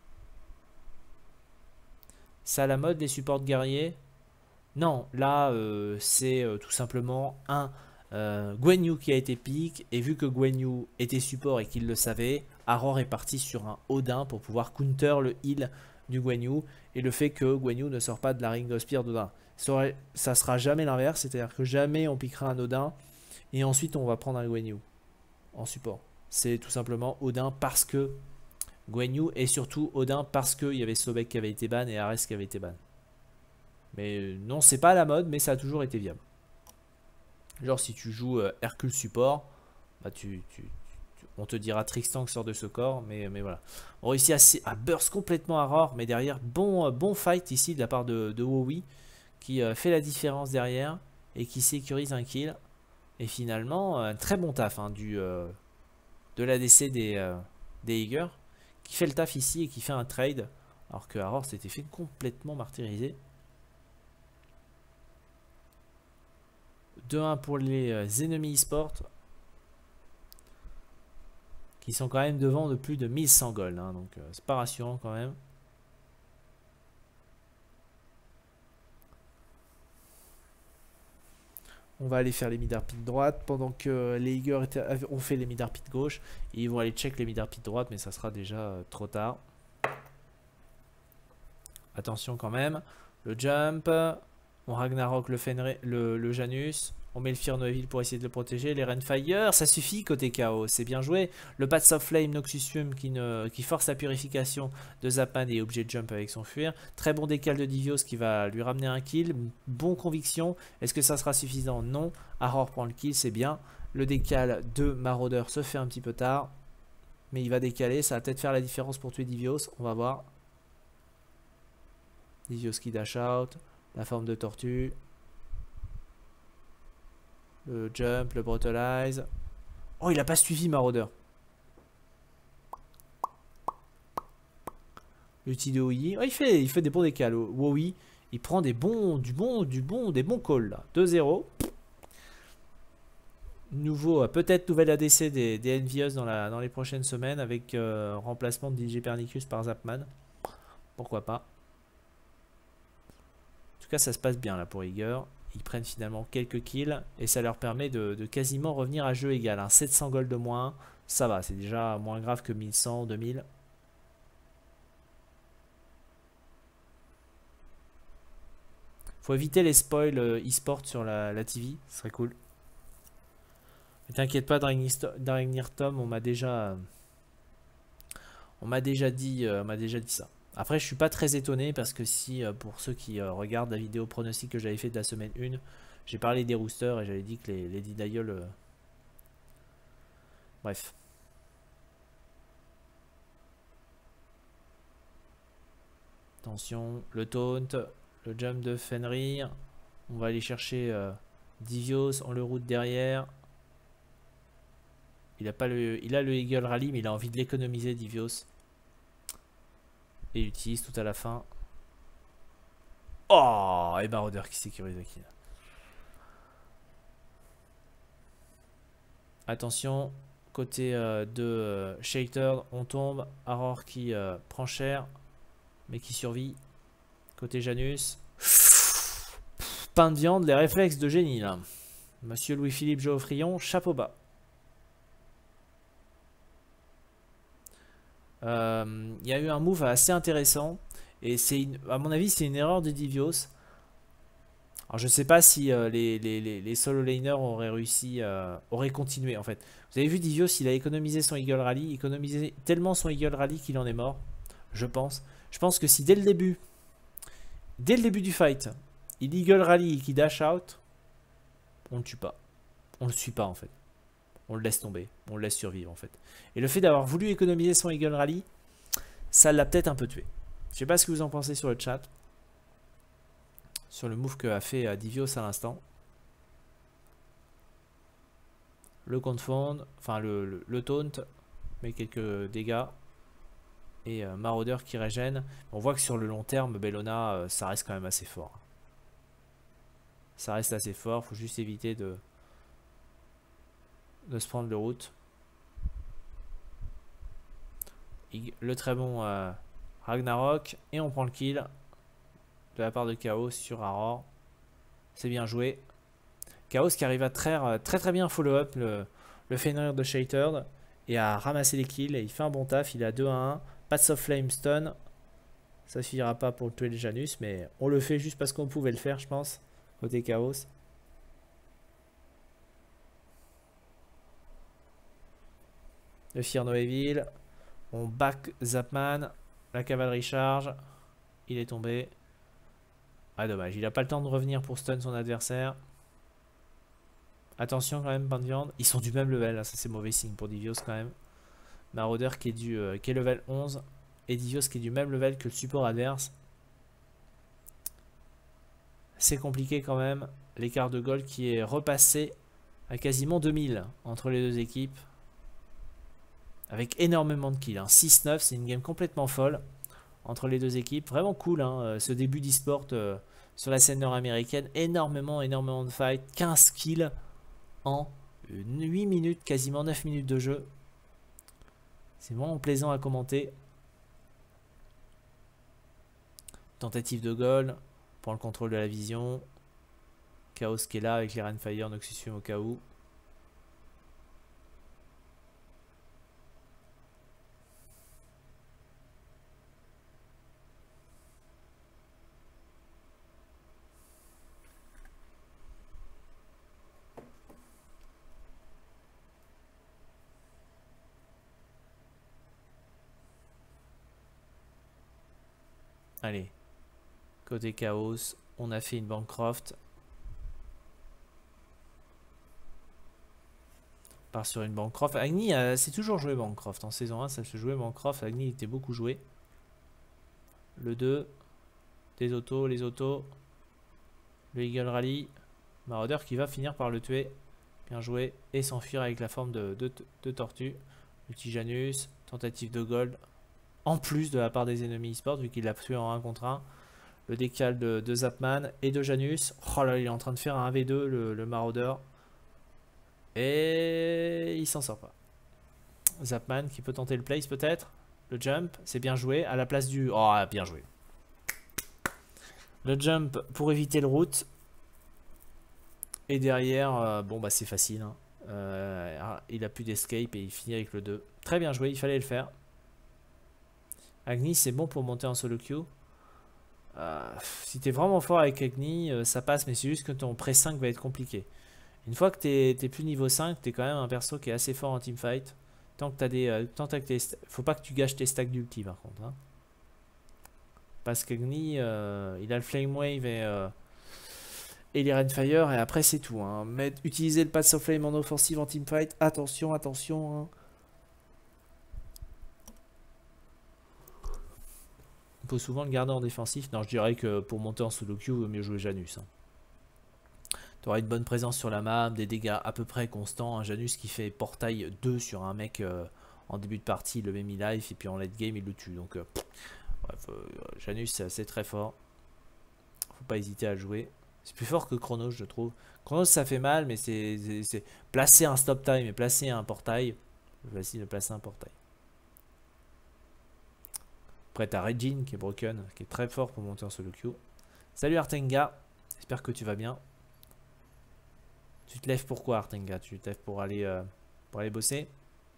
Ça à la mode, les supports guerriers? Non, là c'est tout simplement un Guan Yu qui a été pick. Et vu que Guan Yu était support et qu'il le savait, Aurore est parti sur un Odin pour pouvoir counter le heal du Guan Yu. Et le fait que Guan Yu ne sort pas de la Ring of Spear d'Odin. Ça sera jamais l'inverse, c'est-à-dire que jamais on piquera un Odin et ensuite on va prendre un Guan Yu en support. C'est tout simplement Odin parce que Guan Yu, et surtout Odin parce qu'il y avait Sobek qui avait été ban et Ares qui avait été ban. Mais non, c'est pas à la mode, mais ça a toujours été viable. Genre si tu joues Hercule support, bah on te dira Trixtank sort de ce corps, mais voilà. On réussit à burst complètement Aurore, mais derrière, bon fight ici de la part de Wowi, qui fait la différence derrière et qui sécurise un kill. Et finalement, un très bon taf hein, de l'ADC des Iger, qui fait le taf ici et qui fait un trade, alors que Aurore s'était fait complètement martyriser. 2-1 pour les ennemis e-sport, qui sont quand même devant de plus de 1100 gold, hein, donc c'est pas rassurant quand même. On va aller faire les mid-harpies de droite pendant que les Iger ont fait les mid-harpies de gauche. Et ils vont aller check les mid-harpies de droite, mais ça sera déjà trop tard. Attention quand même. Le jump. On Ragnarok le Janus. On met le Fear Noéville pour essayer de le protéger. Les Rainfire, ça suffit côté chaos. C'est bien joué. Le Paths of Flame Noxusium qui force la purification de Zapman et obligé de jump avec son fuir. Très bon décal de Divios qui va lui ramener un kill. Bon conviction. Est-ce que ça sera suffisant? Non. Aurore prend le kill, c'est bien. Le décal de Marauder se fait un petit peu tard. Mais il va décaler. Ça va peut-être faire la différence pour tuer Divios. On va voir. Divios qui dash out. La forme de tortue. Le jump, le brutalize. Oh, il a pas suivi Marauder. L'outil de OI. Oh, il fait des bons décals. WoW, il prend des bons calls là. 2-0. Nouveau, peut-être nouvelle ADC des Envious dans les prochaines semaines avec remplacement de DJ Pernicus par Zapman. Pourquoi pas. En tout cas, ça se passe bien là pour Iger. Ils prennent finalement quelques kills et ça leur permet de quasiment revenir à jeu égal. 700 gold de moins, ça va, c'est déjà moins grave que 1100, 2000. Faut éviter les spoils e-sport sur la TV, ce serait cool. Mais t'inquiète pas, Dragnir Tom, on m'a déjà dit ça. Après, je suis pas très étonné parce que si, pour ceux qui regardent la vidéo pronostic que j'avais fait de la semaine 1, j'ai parlé des roosters et j'avais dit que les denials... Bref. Attention, le taunt, le jump de Fenrir. On va aller chercher Divios, on le route derrière. Il a le Eagle Rally, mais il a envie de l'économiser, Divios. Et il utilise tout à la fin. Oh, et Marauder qui sécurise la kill. Attention, côté de Shelter, on tombe. Aurore qui prend cher, mais qui survit. Côté Janus. Pain de viande, les réflexes de génie là. Monsieur Louis-Philippe Geoffrion, chapeau bas. Il y a eu un move assez intéressant. Et à mon avis, c'est une erreur de Divios. Alors je sais pas si les solo laners auraient continué en fait. Vous avez vu Divios, il a économisé son Eagle Rally, économisé tellement son Eagle Rally qu'il en est mort. Je pense. Je pense que si dès le début du fight, il Eagle Rally et qu'il dash out, on le tue pas. On le suit pas en fait. On le laisse tomber. On le laisse survivre en fait. Et le fait d'avoir voulu économiser son Eagle Rally, ça l'a peut-être un peu tué. Je sais pas ce que vous en pensez sur le chat. Sur le move que a fait Divios à l'instant. Le confond, enfin le taunt, met quelques dégâts. Et Marauder qui régène. On voit que sur le long terme, Bellona, ça reste quand même assez fort. Ça reste assez fort, faut juste éviter de se prendre le route. Le très bon Ragnarok. Et on prend le kill de la part de Chaos sur Aurore. C'est bien joué. Chaos qui arrive à très bien follow-up le Fenrir de Shattered et à ramasser les kills. Et il fait un bon taf, il est à 2-1. Paths of Flame stun. Ça suffira pas pour tuer le Janus, mais on le fait juste parce qu'on pouvait le faire, je pense. Côté Chaos. Le Fear Noéville. On back Zapman. La cavalerie charge. Il est tombé. Ah dommage, il n'a pas le temps de revenir pour stun son adversaire. Attention quand même, pain de viande. Ils sont du même level, là. Ça c'est mauvais signe pour Divios quand même. Marauder qui est level 11. Et Divios qui est du même level que le support adverse. C'est compliqué quand même. L'écart de gold qui est repassé à quasiment 2000 entre les deux équipes. Avec énormément de kills. 6-9, c'est une game complètement folle entre les deux équipes. Vraiment cool ce début d'e-sport sur la scène nord-américaine. Énormément de fights. 15 kills en 8 minutes, quasiment 9 minutes de jeu. C'est vraiment plaisant à commenter. Tentative de goal. Prend le contrôle de la vision. Chaos qui est là avec les Rainfire, Noxusium au cas où. Allez. Côté Chaos, on a fait une Bancroft. On part sur une Bancroft. Agni, c'est toujours joué Bancroft. En saison 1, ça se jouait Bancroft. Agni était beaucoup joué. Le 2. Des autos, les autos. Le Eagle Rally. Marauder qui va finir par le tuer. Bien joué. Et s'enfuir avec la forme de tortue. Multijanus. Tentative de gold. En plus de la part des ennemis e-sport, vu qu'il l'a tué en 1 contre 1. Le décal de Zapman et de Janus. Oh là, il est en train de faire un 1v2, le Marauder. Et il s'en sort pas. Zapman qui peut tenter le place peut-être. Le jump, c'est bien joué. À la place du... Oh, bien joué. Le jump pour éviter le route. Et derrière, bon bah c'est facile. Hein. Il a plus d'escape et il finit avec le 2. Très bien joué, il fallait le faire. Agni, c'est bon pour monter en solo queue. Si t'es vraiment fort avec Agni, ça passe, mais c'est juste que ton pré 5 va être compliqué. Une fois que t'es plus niveau 5, t'es quand même un perso qui est assez fort en teamfight. Tant que t'as des. Faut pas que tu gâches tes stacks d'ulti par contre. Hein. Parce qu'Agni, il a le Flame Wave et les Rainfire, et après c'est tout. Hein. Utiliser le Pass of Flame en offensive en teamfight, attention, attention. Hein. On peut souvent le garder en défensif. Non, je dirais que pour monter en solo queue, il vaut mieux jouer Janus. Hein. Tu auras une bonne présence sur la map, des dégâts à peu près constants. Un Janus qui fait portail 2 sur un mec en début de partie, il le met mi-life, et puis en late game, il le tue. Donc, bref, Janus, c'est très fort. Faut pas hésiter à le jouer. C'est plus fort que Chronos, je trouve. Chronos, ça fait mal, mais c'est placer un stop time et placer un portail. C'est facile de placer un portail. Après, t'as Regine qui est broken, qui est très fort pour monter en solo queue. Salut Artenga, j'espère que tu vas bien. Tu te lèves pourquoi Artenga? Tu te lèves pour aller bosser?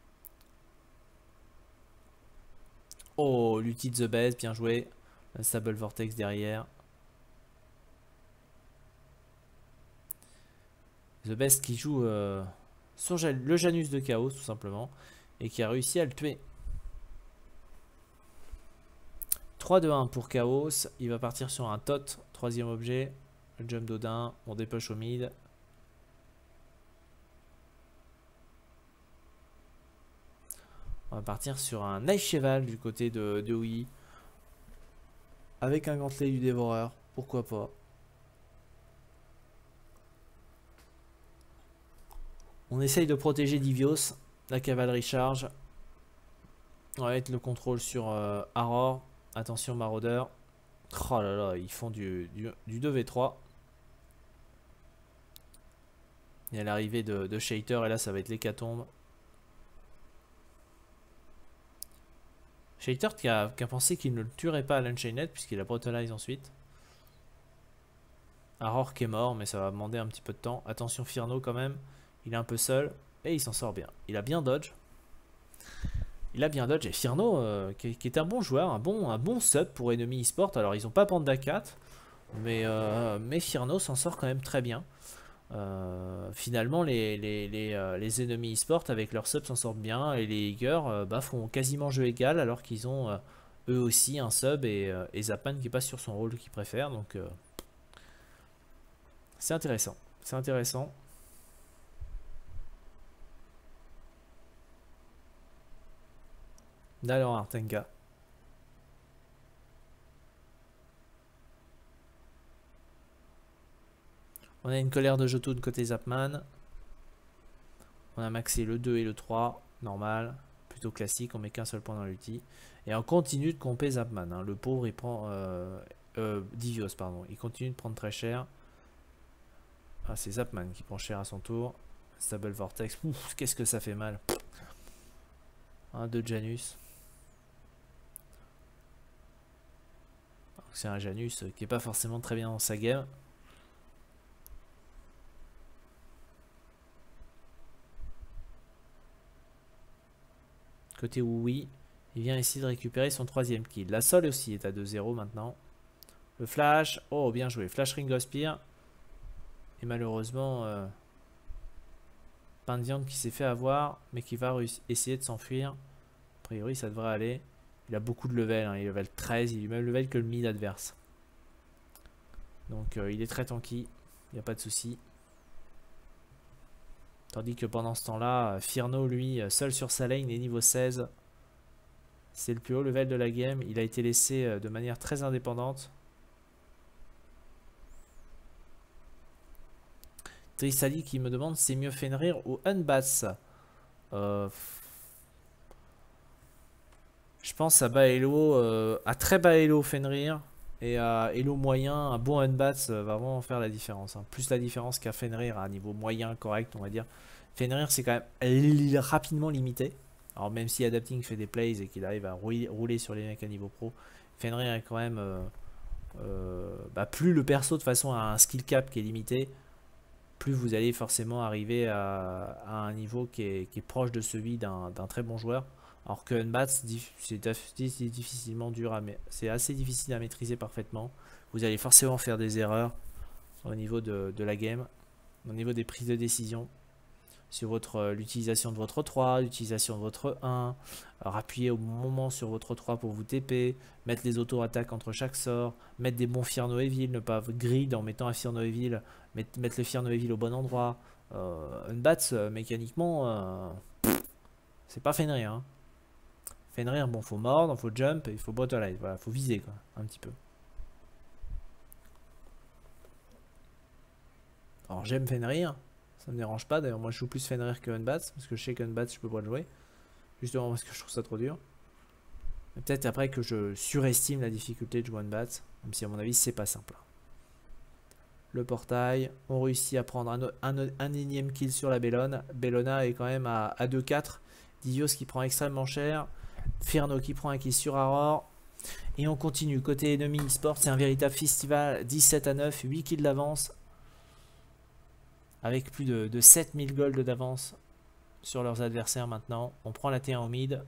Oh, l'ulti de The Best, bien joué. Un Stable Vortex derrière. The Best qui joue sur le Janus de Chaos tout simplement. Et qui a réussi à le tuer. 3-2-1 pour Chaos. Il va partir sur un tot. Troisième objet. Le jump d'Odin. On dépush au mid. On va partir sur un Nice Cheval du côté de Wii. Avec un gantelet du dévoreur. Pourquoi pas. On essaye de protéger Divios. La cavalerie charge. On va mettre le contrôle sur Aurore. Attention Marauder. Oh là là, ils font du 2v3. Il y a l'arrivée de Shater et là ça va être l'hécatombe. Shater qui a pensé qu'il ne le tuerait pas à l'Unchained puisqu'il a brutalize ensuite. Aurore qui est mort mais ça va demander un petit peu de temps. Attention Fierno quand même. Il est un peu seul et il s'en sort bien. Il a bien dodge. Et Fierno qui est un bon joueur, un bon sub pour Enemy eSport. Alors ils n'ont pas Panda 4 mais Fierno s'en sort quand même très bien. Finalement les ennemis e-sport avec leur sub s'en sortent bien et les Eager font quasiment jeu égal alors qu'ils ont eux aussi un sub et Zapan qui passe sur son rôle qu'il préfère, donc c'est intéressant, c'est intéressant. Alors Artenga. On a une colère de Jotun côté Zapman. On a maxé le 2 et le 3. Normal. Plutôt classique. On met qu'un seul point dans l'ulti. Et on continue de comper Zapman. Hein. Le pauvre il prend... Divios pardon. Il continue de prendre très cher. Ah c'est Zapman qui prend cher à son tour. Stable Vortex. Qu'est-ce que ça fait mal. Un 2 Janus. C'est un Janus qui est pas forcément très bien dans sa game. Côté oui, il vient ici de récupérer son troisième kill. La Sol aussi est à 2-0 maintenant. Le flash, oh bien joué, flash Ring of Spear. Et malheureusement, Pain de viande qui s'est fait avoir, mais qui va essayer de s'enfuir. A priori ça devrait aller. Il a beaucoup de level, hein. Il est level 13, il est même level que le mid adverse. Donc il est très tanky, il n'y a pas de souci. Tandis que pendant ce temps-là, Firno, lui, seul sur sa lane, est niveau 16. C'est le plus haut level de la game. Il a été laissé de manière très indépendante. Trissali qui me demande c'est mieux Fenrir ou Unbats. Je pense à bas elo, à très bas elo Fenrir. Et à elo moyen, un bon Unbats va vraiment faire la différence, hein. Plus la différence qu'à Fenrir à niveau moyen correct, on va dire. Fenrir, c'est quand même rapidement limité. Alors même si Adapting fait des plays et qu'il arrive à rouler sur les mecs à niveau pro, Fenrir est quand même plus le perso de façon à un skill cap qui est limité, plus vous allez forcément arriver à un niveau qui est proche de celui d'un très bon joueur. Alors que Unbats, c'est difficilement dur c'est assez difficile à maîtriser parfaitement. Vous allez forcément faire des erreurs au niveau de la game, au niveau des prises de décision, sur l'utilisation de votre 3, l'utilisation de votre 1, alors appuyer au bon moment sur votre 3 pour vous TP, mettre les auto-attaques entre chaque sort, mettre des bons Fear No Evil, ne pas grid en mettant un Fear No Evil, mettre le Fear No Evil au bon endroit. Unbats, mécaniquement, c'est pas Fenrir, hein. Fenrir, bon, faut mordre, faut jump, il faut brutalize, voilà, faut viser quoi, un petit peu. Alors j'aime Fenrir, ça me dérange pas, d'ailleurs moi je joue plus Fenrir que Unbats, parce que je sais qu'Unbats je peux pas le jouer, justement parce que je trouve ça trop dur. Peut-être après que je surestime la difficulté de jouer Unbats, même si à mon avis c'est pas simple. Le portail, on réussit à prendre un énième kill sur la Bellona. Bellona est quand même à 2-4. Divios qui prend extrêmement cher. Firno qui prend un kill sur Aurore. Et on continue. Côté ennemi e-sport, c'est un véritable festival. 17-9, 8 kills d'avance. Avec plus de 7000 gold d'avance sur leurs adversaires maintenant. On prend la T1 au mid.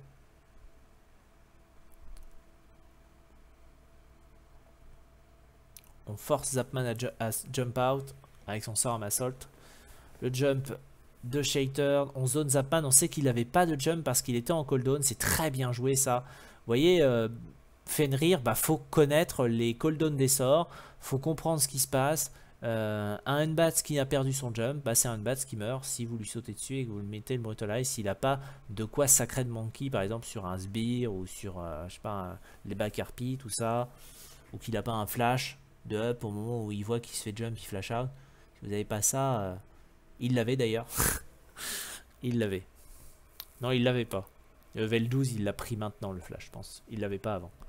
On force Zapman à jump out avec son Storm Assault. Le jump de Shater, on zone Zapman, on sait qu'il n'avait pas de jump parce qu'il était en cooldown, c'est très bien joué ça. Vous voyez, Fenrir, faut connaître les cooldowns des sorts, faut comprendre ce qui se passe. Un Unbats qui a perdu son jump, c'est un Unbats qui meurt si vous lui sautez dessus et que vous le mettez le brutalize, s'il n'a pas de quoi Sacred Monkey par exemple sur un sbire ou sur je sais pas, les back harpies, tout ça, ou qu'il n'a pas un flash de up au moment où il voit qu'il se fait jump, il flash out. Si vous n'avez pas ça, il l'avait d'ailleurs. Il l'avait. Non, il l'avait pas. Le level 12, il l'a pris maintenant le flash, je pense. Il l'avait pas avant.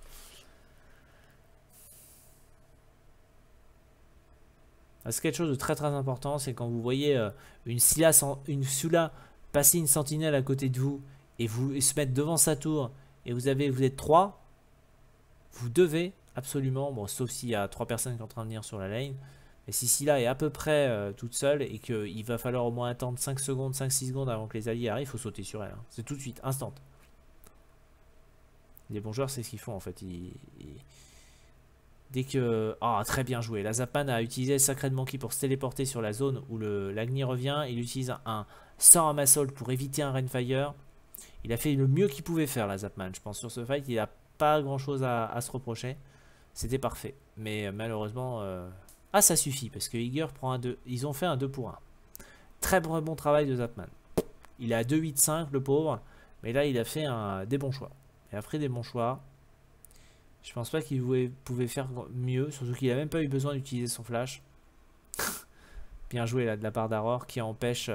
C'est quelque chose de très important, c'est quand vous voyez une Scylla passer une sentinelle à côté de vous et vous se mettre devant sa tour et vous êtes 3, vous devez absolument, bon sauf s'il y a 3 personnes qui sont en train de venir sur la lane, mais si Scylla est à peu près toute seule et qu'il va falloir au moins attendre 5 secondes, 5-6 secondes avant que les alliés arrivent, il faut sauter sur elle, hein. C'est tout de suite, instant. Les bons joueurs, c'est ce qu'ils font en fait. Dès que... Ah, très bien joué. La Zapman a utilisé le Sacred Monkey pour se téléporter sur la zone où l'Agni revient. Il utilise un Storm Assault pour éviter un Rainfire. Il a fait le mieux qu'il pouvait faire, la Zapman. Je pense sur ce fight, il n'a pas grand chose à se reprocher. C'était parfait. Mais malheureusement... Ah, ça suffit parce que Iger prend un 2. Ils ont fait un 2 pour 1. Très bon travail de Zapman. Il est à 2-8-5, le pauvre. Mais là, il a fait des bons choix. Et après des bons choix... Je pense pas qu'il pouvait faire mieux, surtout qu'il a même pas eu besoin d'utiliser son flash. Bien joué là de la part d'Aurore qui empêche...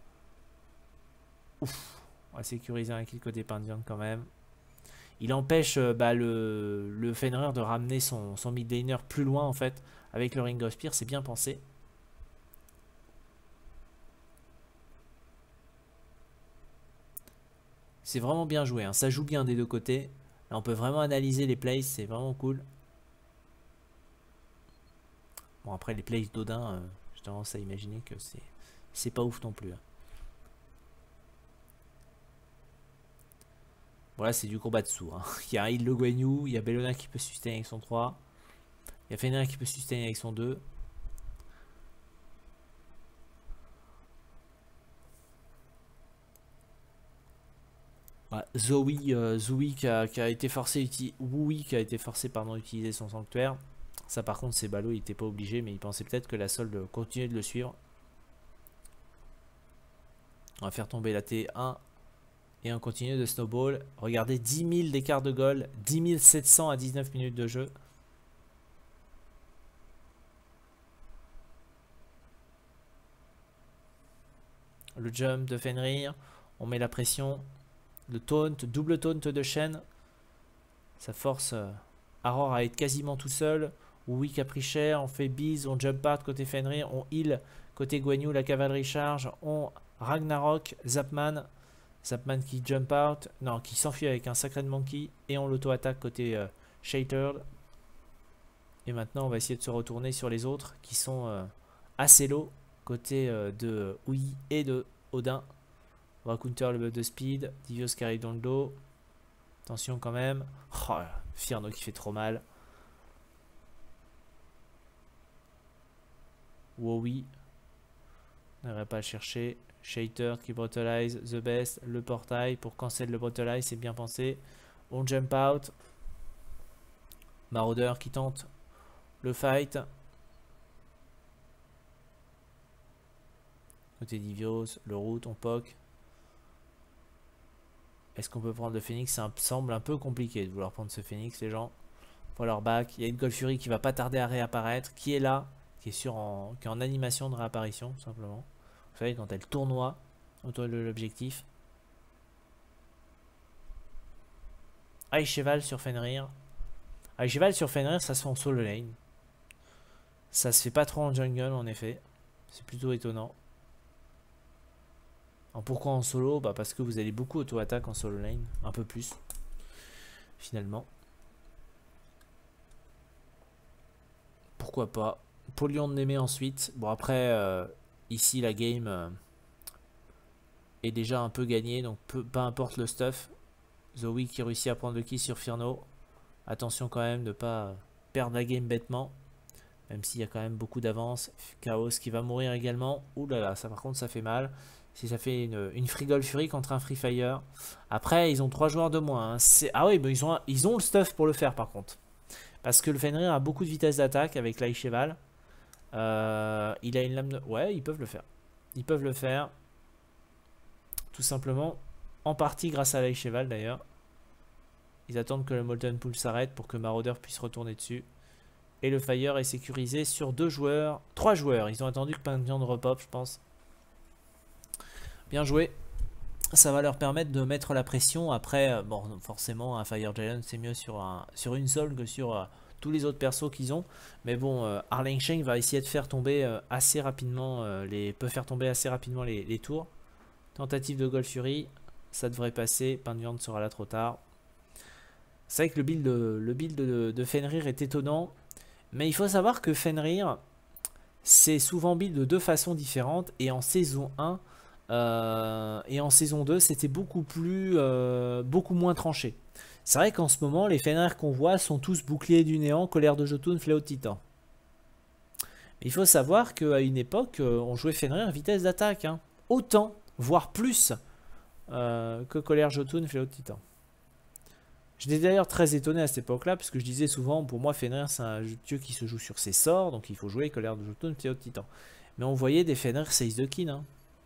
Ouf, on va sécuriser un kill côté Pandian quand même. Il empêche le Fenrir de ramener son mid laner plus loin en fait avec le Ring of Spear, c'est bien pensé. C'est vraiment bien joué, hein. Ça joue bien des deux côtés. Là, on peut vraiment analyser les plays, c'est vraiment cool. Bon, après les plays d'Odin, j'ai tendance à imaginer que c'est pas ouf non plus, hein. Bon, là, c'est du combat de sourds, hein. Il y a Heal Guanyu, il y a Bellona qui peut sustain avec son 3. Il y a Fenrir qui peut sustain avec son 2. Ouais, Zoe qui a été forcé Wui qui a été forcé pardon d'utiliser son sanctuaire. Ça par contre c'est ballot, il était pas obligé mais il pensait peut-être que la solde continuait de le suivre. On va faire tomber la T1 et on continue de snowball. Regardez 10 000 d'écart de goal, 10 700 à 19 minutes de jeu. Le jump de Fenrir, on met la pression. Le taunt, double taunt de Shen. Ça force Aurore à être quasiment tout seul. Oui, qui a pris cher. On fait bise, on jump out côté Fenrir. On heal côté Guan Yu, la cavalerie charge. On Ragnarok, Zapman. Zapman qui jump out. Non, qui s'enfuit avec un Sacred Monkey. Et on l'auto-attaque côté Shattered. Et maintenant, on va essayer de se retourner sur les autres qui sont assez low. Côté de Ui et de Odin. On va counter le buff de speed. Divios qui arrive dans le dos. Attention quand même. Oh, Fierno qui fait trop mal. Wowi. On n'aurait pas à le chercher. Shater qui brutalize the best. Le portail pour cancel le brutalize. C'est bien pensé. On jump out. Marauder qui tente le fight. Côté Divios. Le route. On poke. Est-ce qu'on peut prendre le Phoenix? Ça semble un peu compliqué de vouloir prendre ce Phoenix, les gens. Pour leur back. Il y a une Gold Fury qui va pas tarder à réapparaître. Qui est là? Qui est en animation de réapparition, tout simplement. Vous savez, quand elle tournoie autour de l'objectif. High Cheval sur Fenrir. High Cheval sur Fenrir, ça se fait en solo lane. Ça se fait pas trop en jungle, en effet. C'est plutôt étonnant. Alors pourquoi en solo? Bah parce que vous allez beaucoup auto-attaque en solo lane. Un peu plus. Finalement. Pourquoi pas. Polion de Némé ensuite. Bon après, ici la game est déjà un peu gagnée. Donc peu importe le stuff. Zoe qui réussit à prendre le kill sur Fierno. Attention quand même de ne pas perdre la game bêtement. Même s'il y a quand même beaucoup d'avance. Chaos qui va mourir également. Ouh là là, ça par contre ça fait mal. Si ça fait une Free Gold Fury contre un Free Fire. Après, ils ont 3 joueurs de moins. Hein. Ah oui, mais ils ont le stuff pour le faire par contre. Parce que le Fenrir a beaucoup de vitesse d'attaque avec l'Aïe Cheval. Il a une lame de... Ouais, ils peuvent le faire. Ils peuvent le faire. Tout simplement. En partie grâce à l'Aïe Cheval d'ailleurs. Ils attendent que le Molten Pool s'arrête pour que Marauder puisse retourner dessus. Et le Fire est sécurisé sur 2 joueurs. 3 joueurs. Ils ont attendu que Pantheon repop, je pense. Bien joué. Ça va leur permettre de mettre la pression. Après, bon, forcément, un Fire Giant, c'est mieux sur une seule que sur tous les autres persos qu'ils ont. Mais bon, Arlene Sheng va essayer de faire tomber assez rapidement peut faire tomber assez rapidement les tours. Tentative de Gold Fury. Ça devrait passer. Pain de viande sera là trop tard. C'est vrai que le build de Fenrir est étonnant. Mais il faut savoir que Fenrir, c'est souvent build de 2 façons différentes. Et en saison 1... et en saison 2 c'était beaucoup moins tranché. C'est vrai qu'en ce moment les Fenrir qu'on voit sont tous boucliers du néant, colère de Jotun, fléau de titan. Il faut savoir qu'à une époque on jouait Fenrir vitesse d'attaque hein. Autant, voire plus que colère Jotun, fléau de titan. J'étais d'ailleurs très étonné à cette époque là parce que je disais souvent pour moi Fenrir c'est un dieu qui se joue sur ses sorts, donc il faut jouer colère de Jotun, fléau de titan. Mais on voyait des Fenrir 6 de kin hein.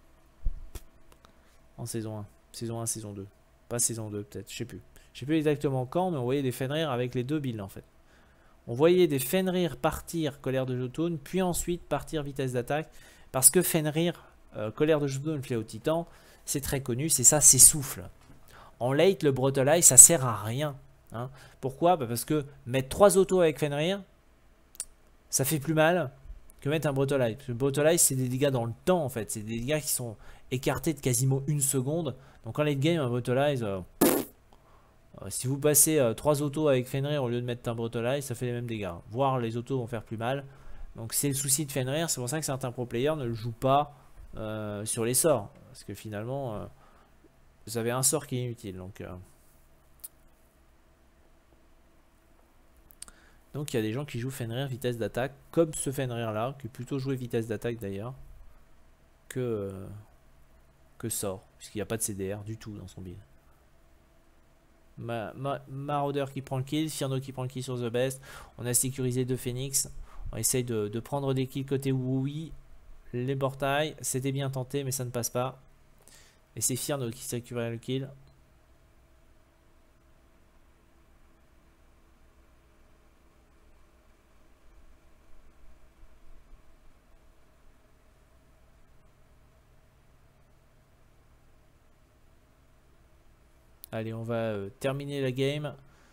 En saison 1. Saison 1, saison 2. Pas saison 2 peut-être, je sais plus. Je sais plus exactement quand, mais on voyait des Fenrir avec les 2 builds en fait. On voyait des Fenrir partir colère de Jotun, puis ensuite partir vitesse d'attaque. Parce que Fenrir, colère de Jotun, fléau titan, c'est très connu, c'est ça, c'est souffle. En late, le Brutalize, ça sert à rien. Hein. Pourquoi? Bah parce que mettre 3 autos avec Fenrir, ça fait plus mal que mettre un Brutalize. Le Brutalize, c'est des dégâts dans le temps en fait. C'est des dégâts qui sont écarté de quasiment 1 seconde. Donc en late game, un Brutalize, si vous passez 3 autos avec Fenrir au lieu de mettre un Brutalize, ça fait les mêmes dégâts. Voire les autos vont faire plus mal. Donc c'est le souci de Fenrir. C'est pour ça que certains pro players ne le jouent pas sur les sorts. Parce que finalement, vous avez un sort qui est inutile. Donc il y a des gens qui jouent Fenrir vitesse d'attaque, comme ce Fenrir là, qui est plutôt joué vitesse d'attaque d'ailleurs, que sort, puisqu'il n'y a pas de CDR du tout dans son build. Marauder qui prend le kill, Fierno qui prend le kill sur The Best. On a sécurisé 2 Phoenix. On essaye de prendre des kills côté Woui. Les portails, c'était bien tenté mais ça ne passe pas. Et c'est Fierno qui récupère le kill. Allez, on va terminer la game.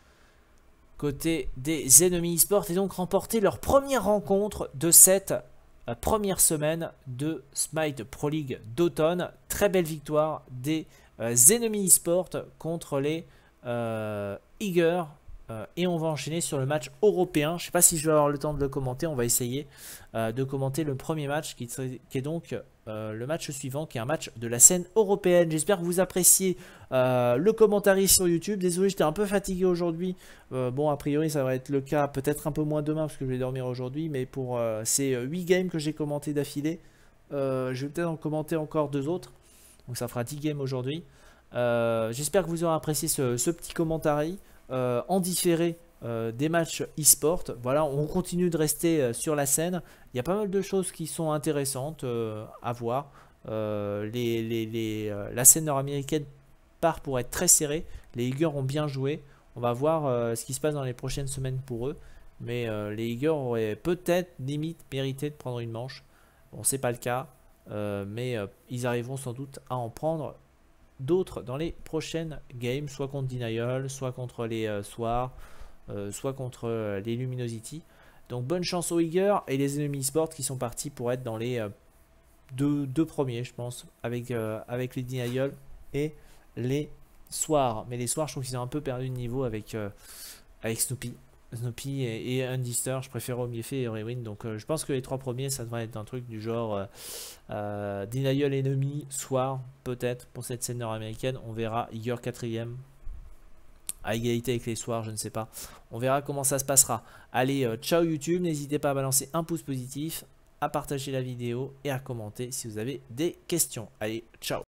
Côté des ennemis e-sport et donc remporter leur première rencontre de cette première semaine de Smite Pro League d'automne. Très belle victoire des ennemis e-sport contre les Eager. Et on va enchaîner sur le match européen. Je ne sais pas si je vais avoir le temps de le commenter. On va essayer de commenter le premier match qui est donc le match suivant, qui est un match de la scène européenne. J'espère que vous appréciez le commentaire sur YouTube. Désolé, j'étais un peu fatigué aujourd'hui. Bon, a priori, ça va être le cas peut-être un peu moins demain parce que je vais dormir aujourd'hui. Mais pour ces 8 games que j'ai commentés d'affilée, je vais peut-être en commenter encore 2 autres. Donc ça fera 10 games aujourd'hui. J'espère que vous aurez apprécié ce petit commentaire en différé des matchs e-sport. Voilà, on continue de rester sur la scène. Il y a pas mal de choses qui sont intéressantes à voir. La scène nord-américaine part pour être très serrée. Les Eagers ont bien joué. On va voir ce qui se passe dans les prochaines semaines pour eux. Mais les Eagers auraient peut-être limite mérité de prendre une manche. Bon, c'est pas le cas. Mais ils arriveront sans doute à en prendre d'autres dans les prochaines games, soit contre Denial, soit contre les Soirs, soit contre les Luminosity. Donc bonne chance aux Eager et les ennemis e-sport qui sont partis pour être dans les deux premiers, je pense, avec les Denial et les Soirs. Mais les Soirs, je trouve qu'ils ont un peu perdu de niveau avec Snoopy. Snoopy et Undister, je préfère Omiefe et Rewin. Donc je pense que les 3 premiers, ça devrait être un truc du genre Denial ennemi, Soir, peut-être pour cette scène nord-américaine. On verra. Eager 4ème. À égalité avec les Soirs, je ne sais pas. On verra comment ça se passera. Allez, ciao YouTube. N'hésitez pas à balancer un pouce positif, à partager la vidéo et à commenter si vous avez des questions. Allez, ciao.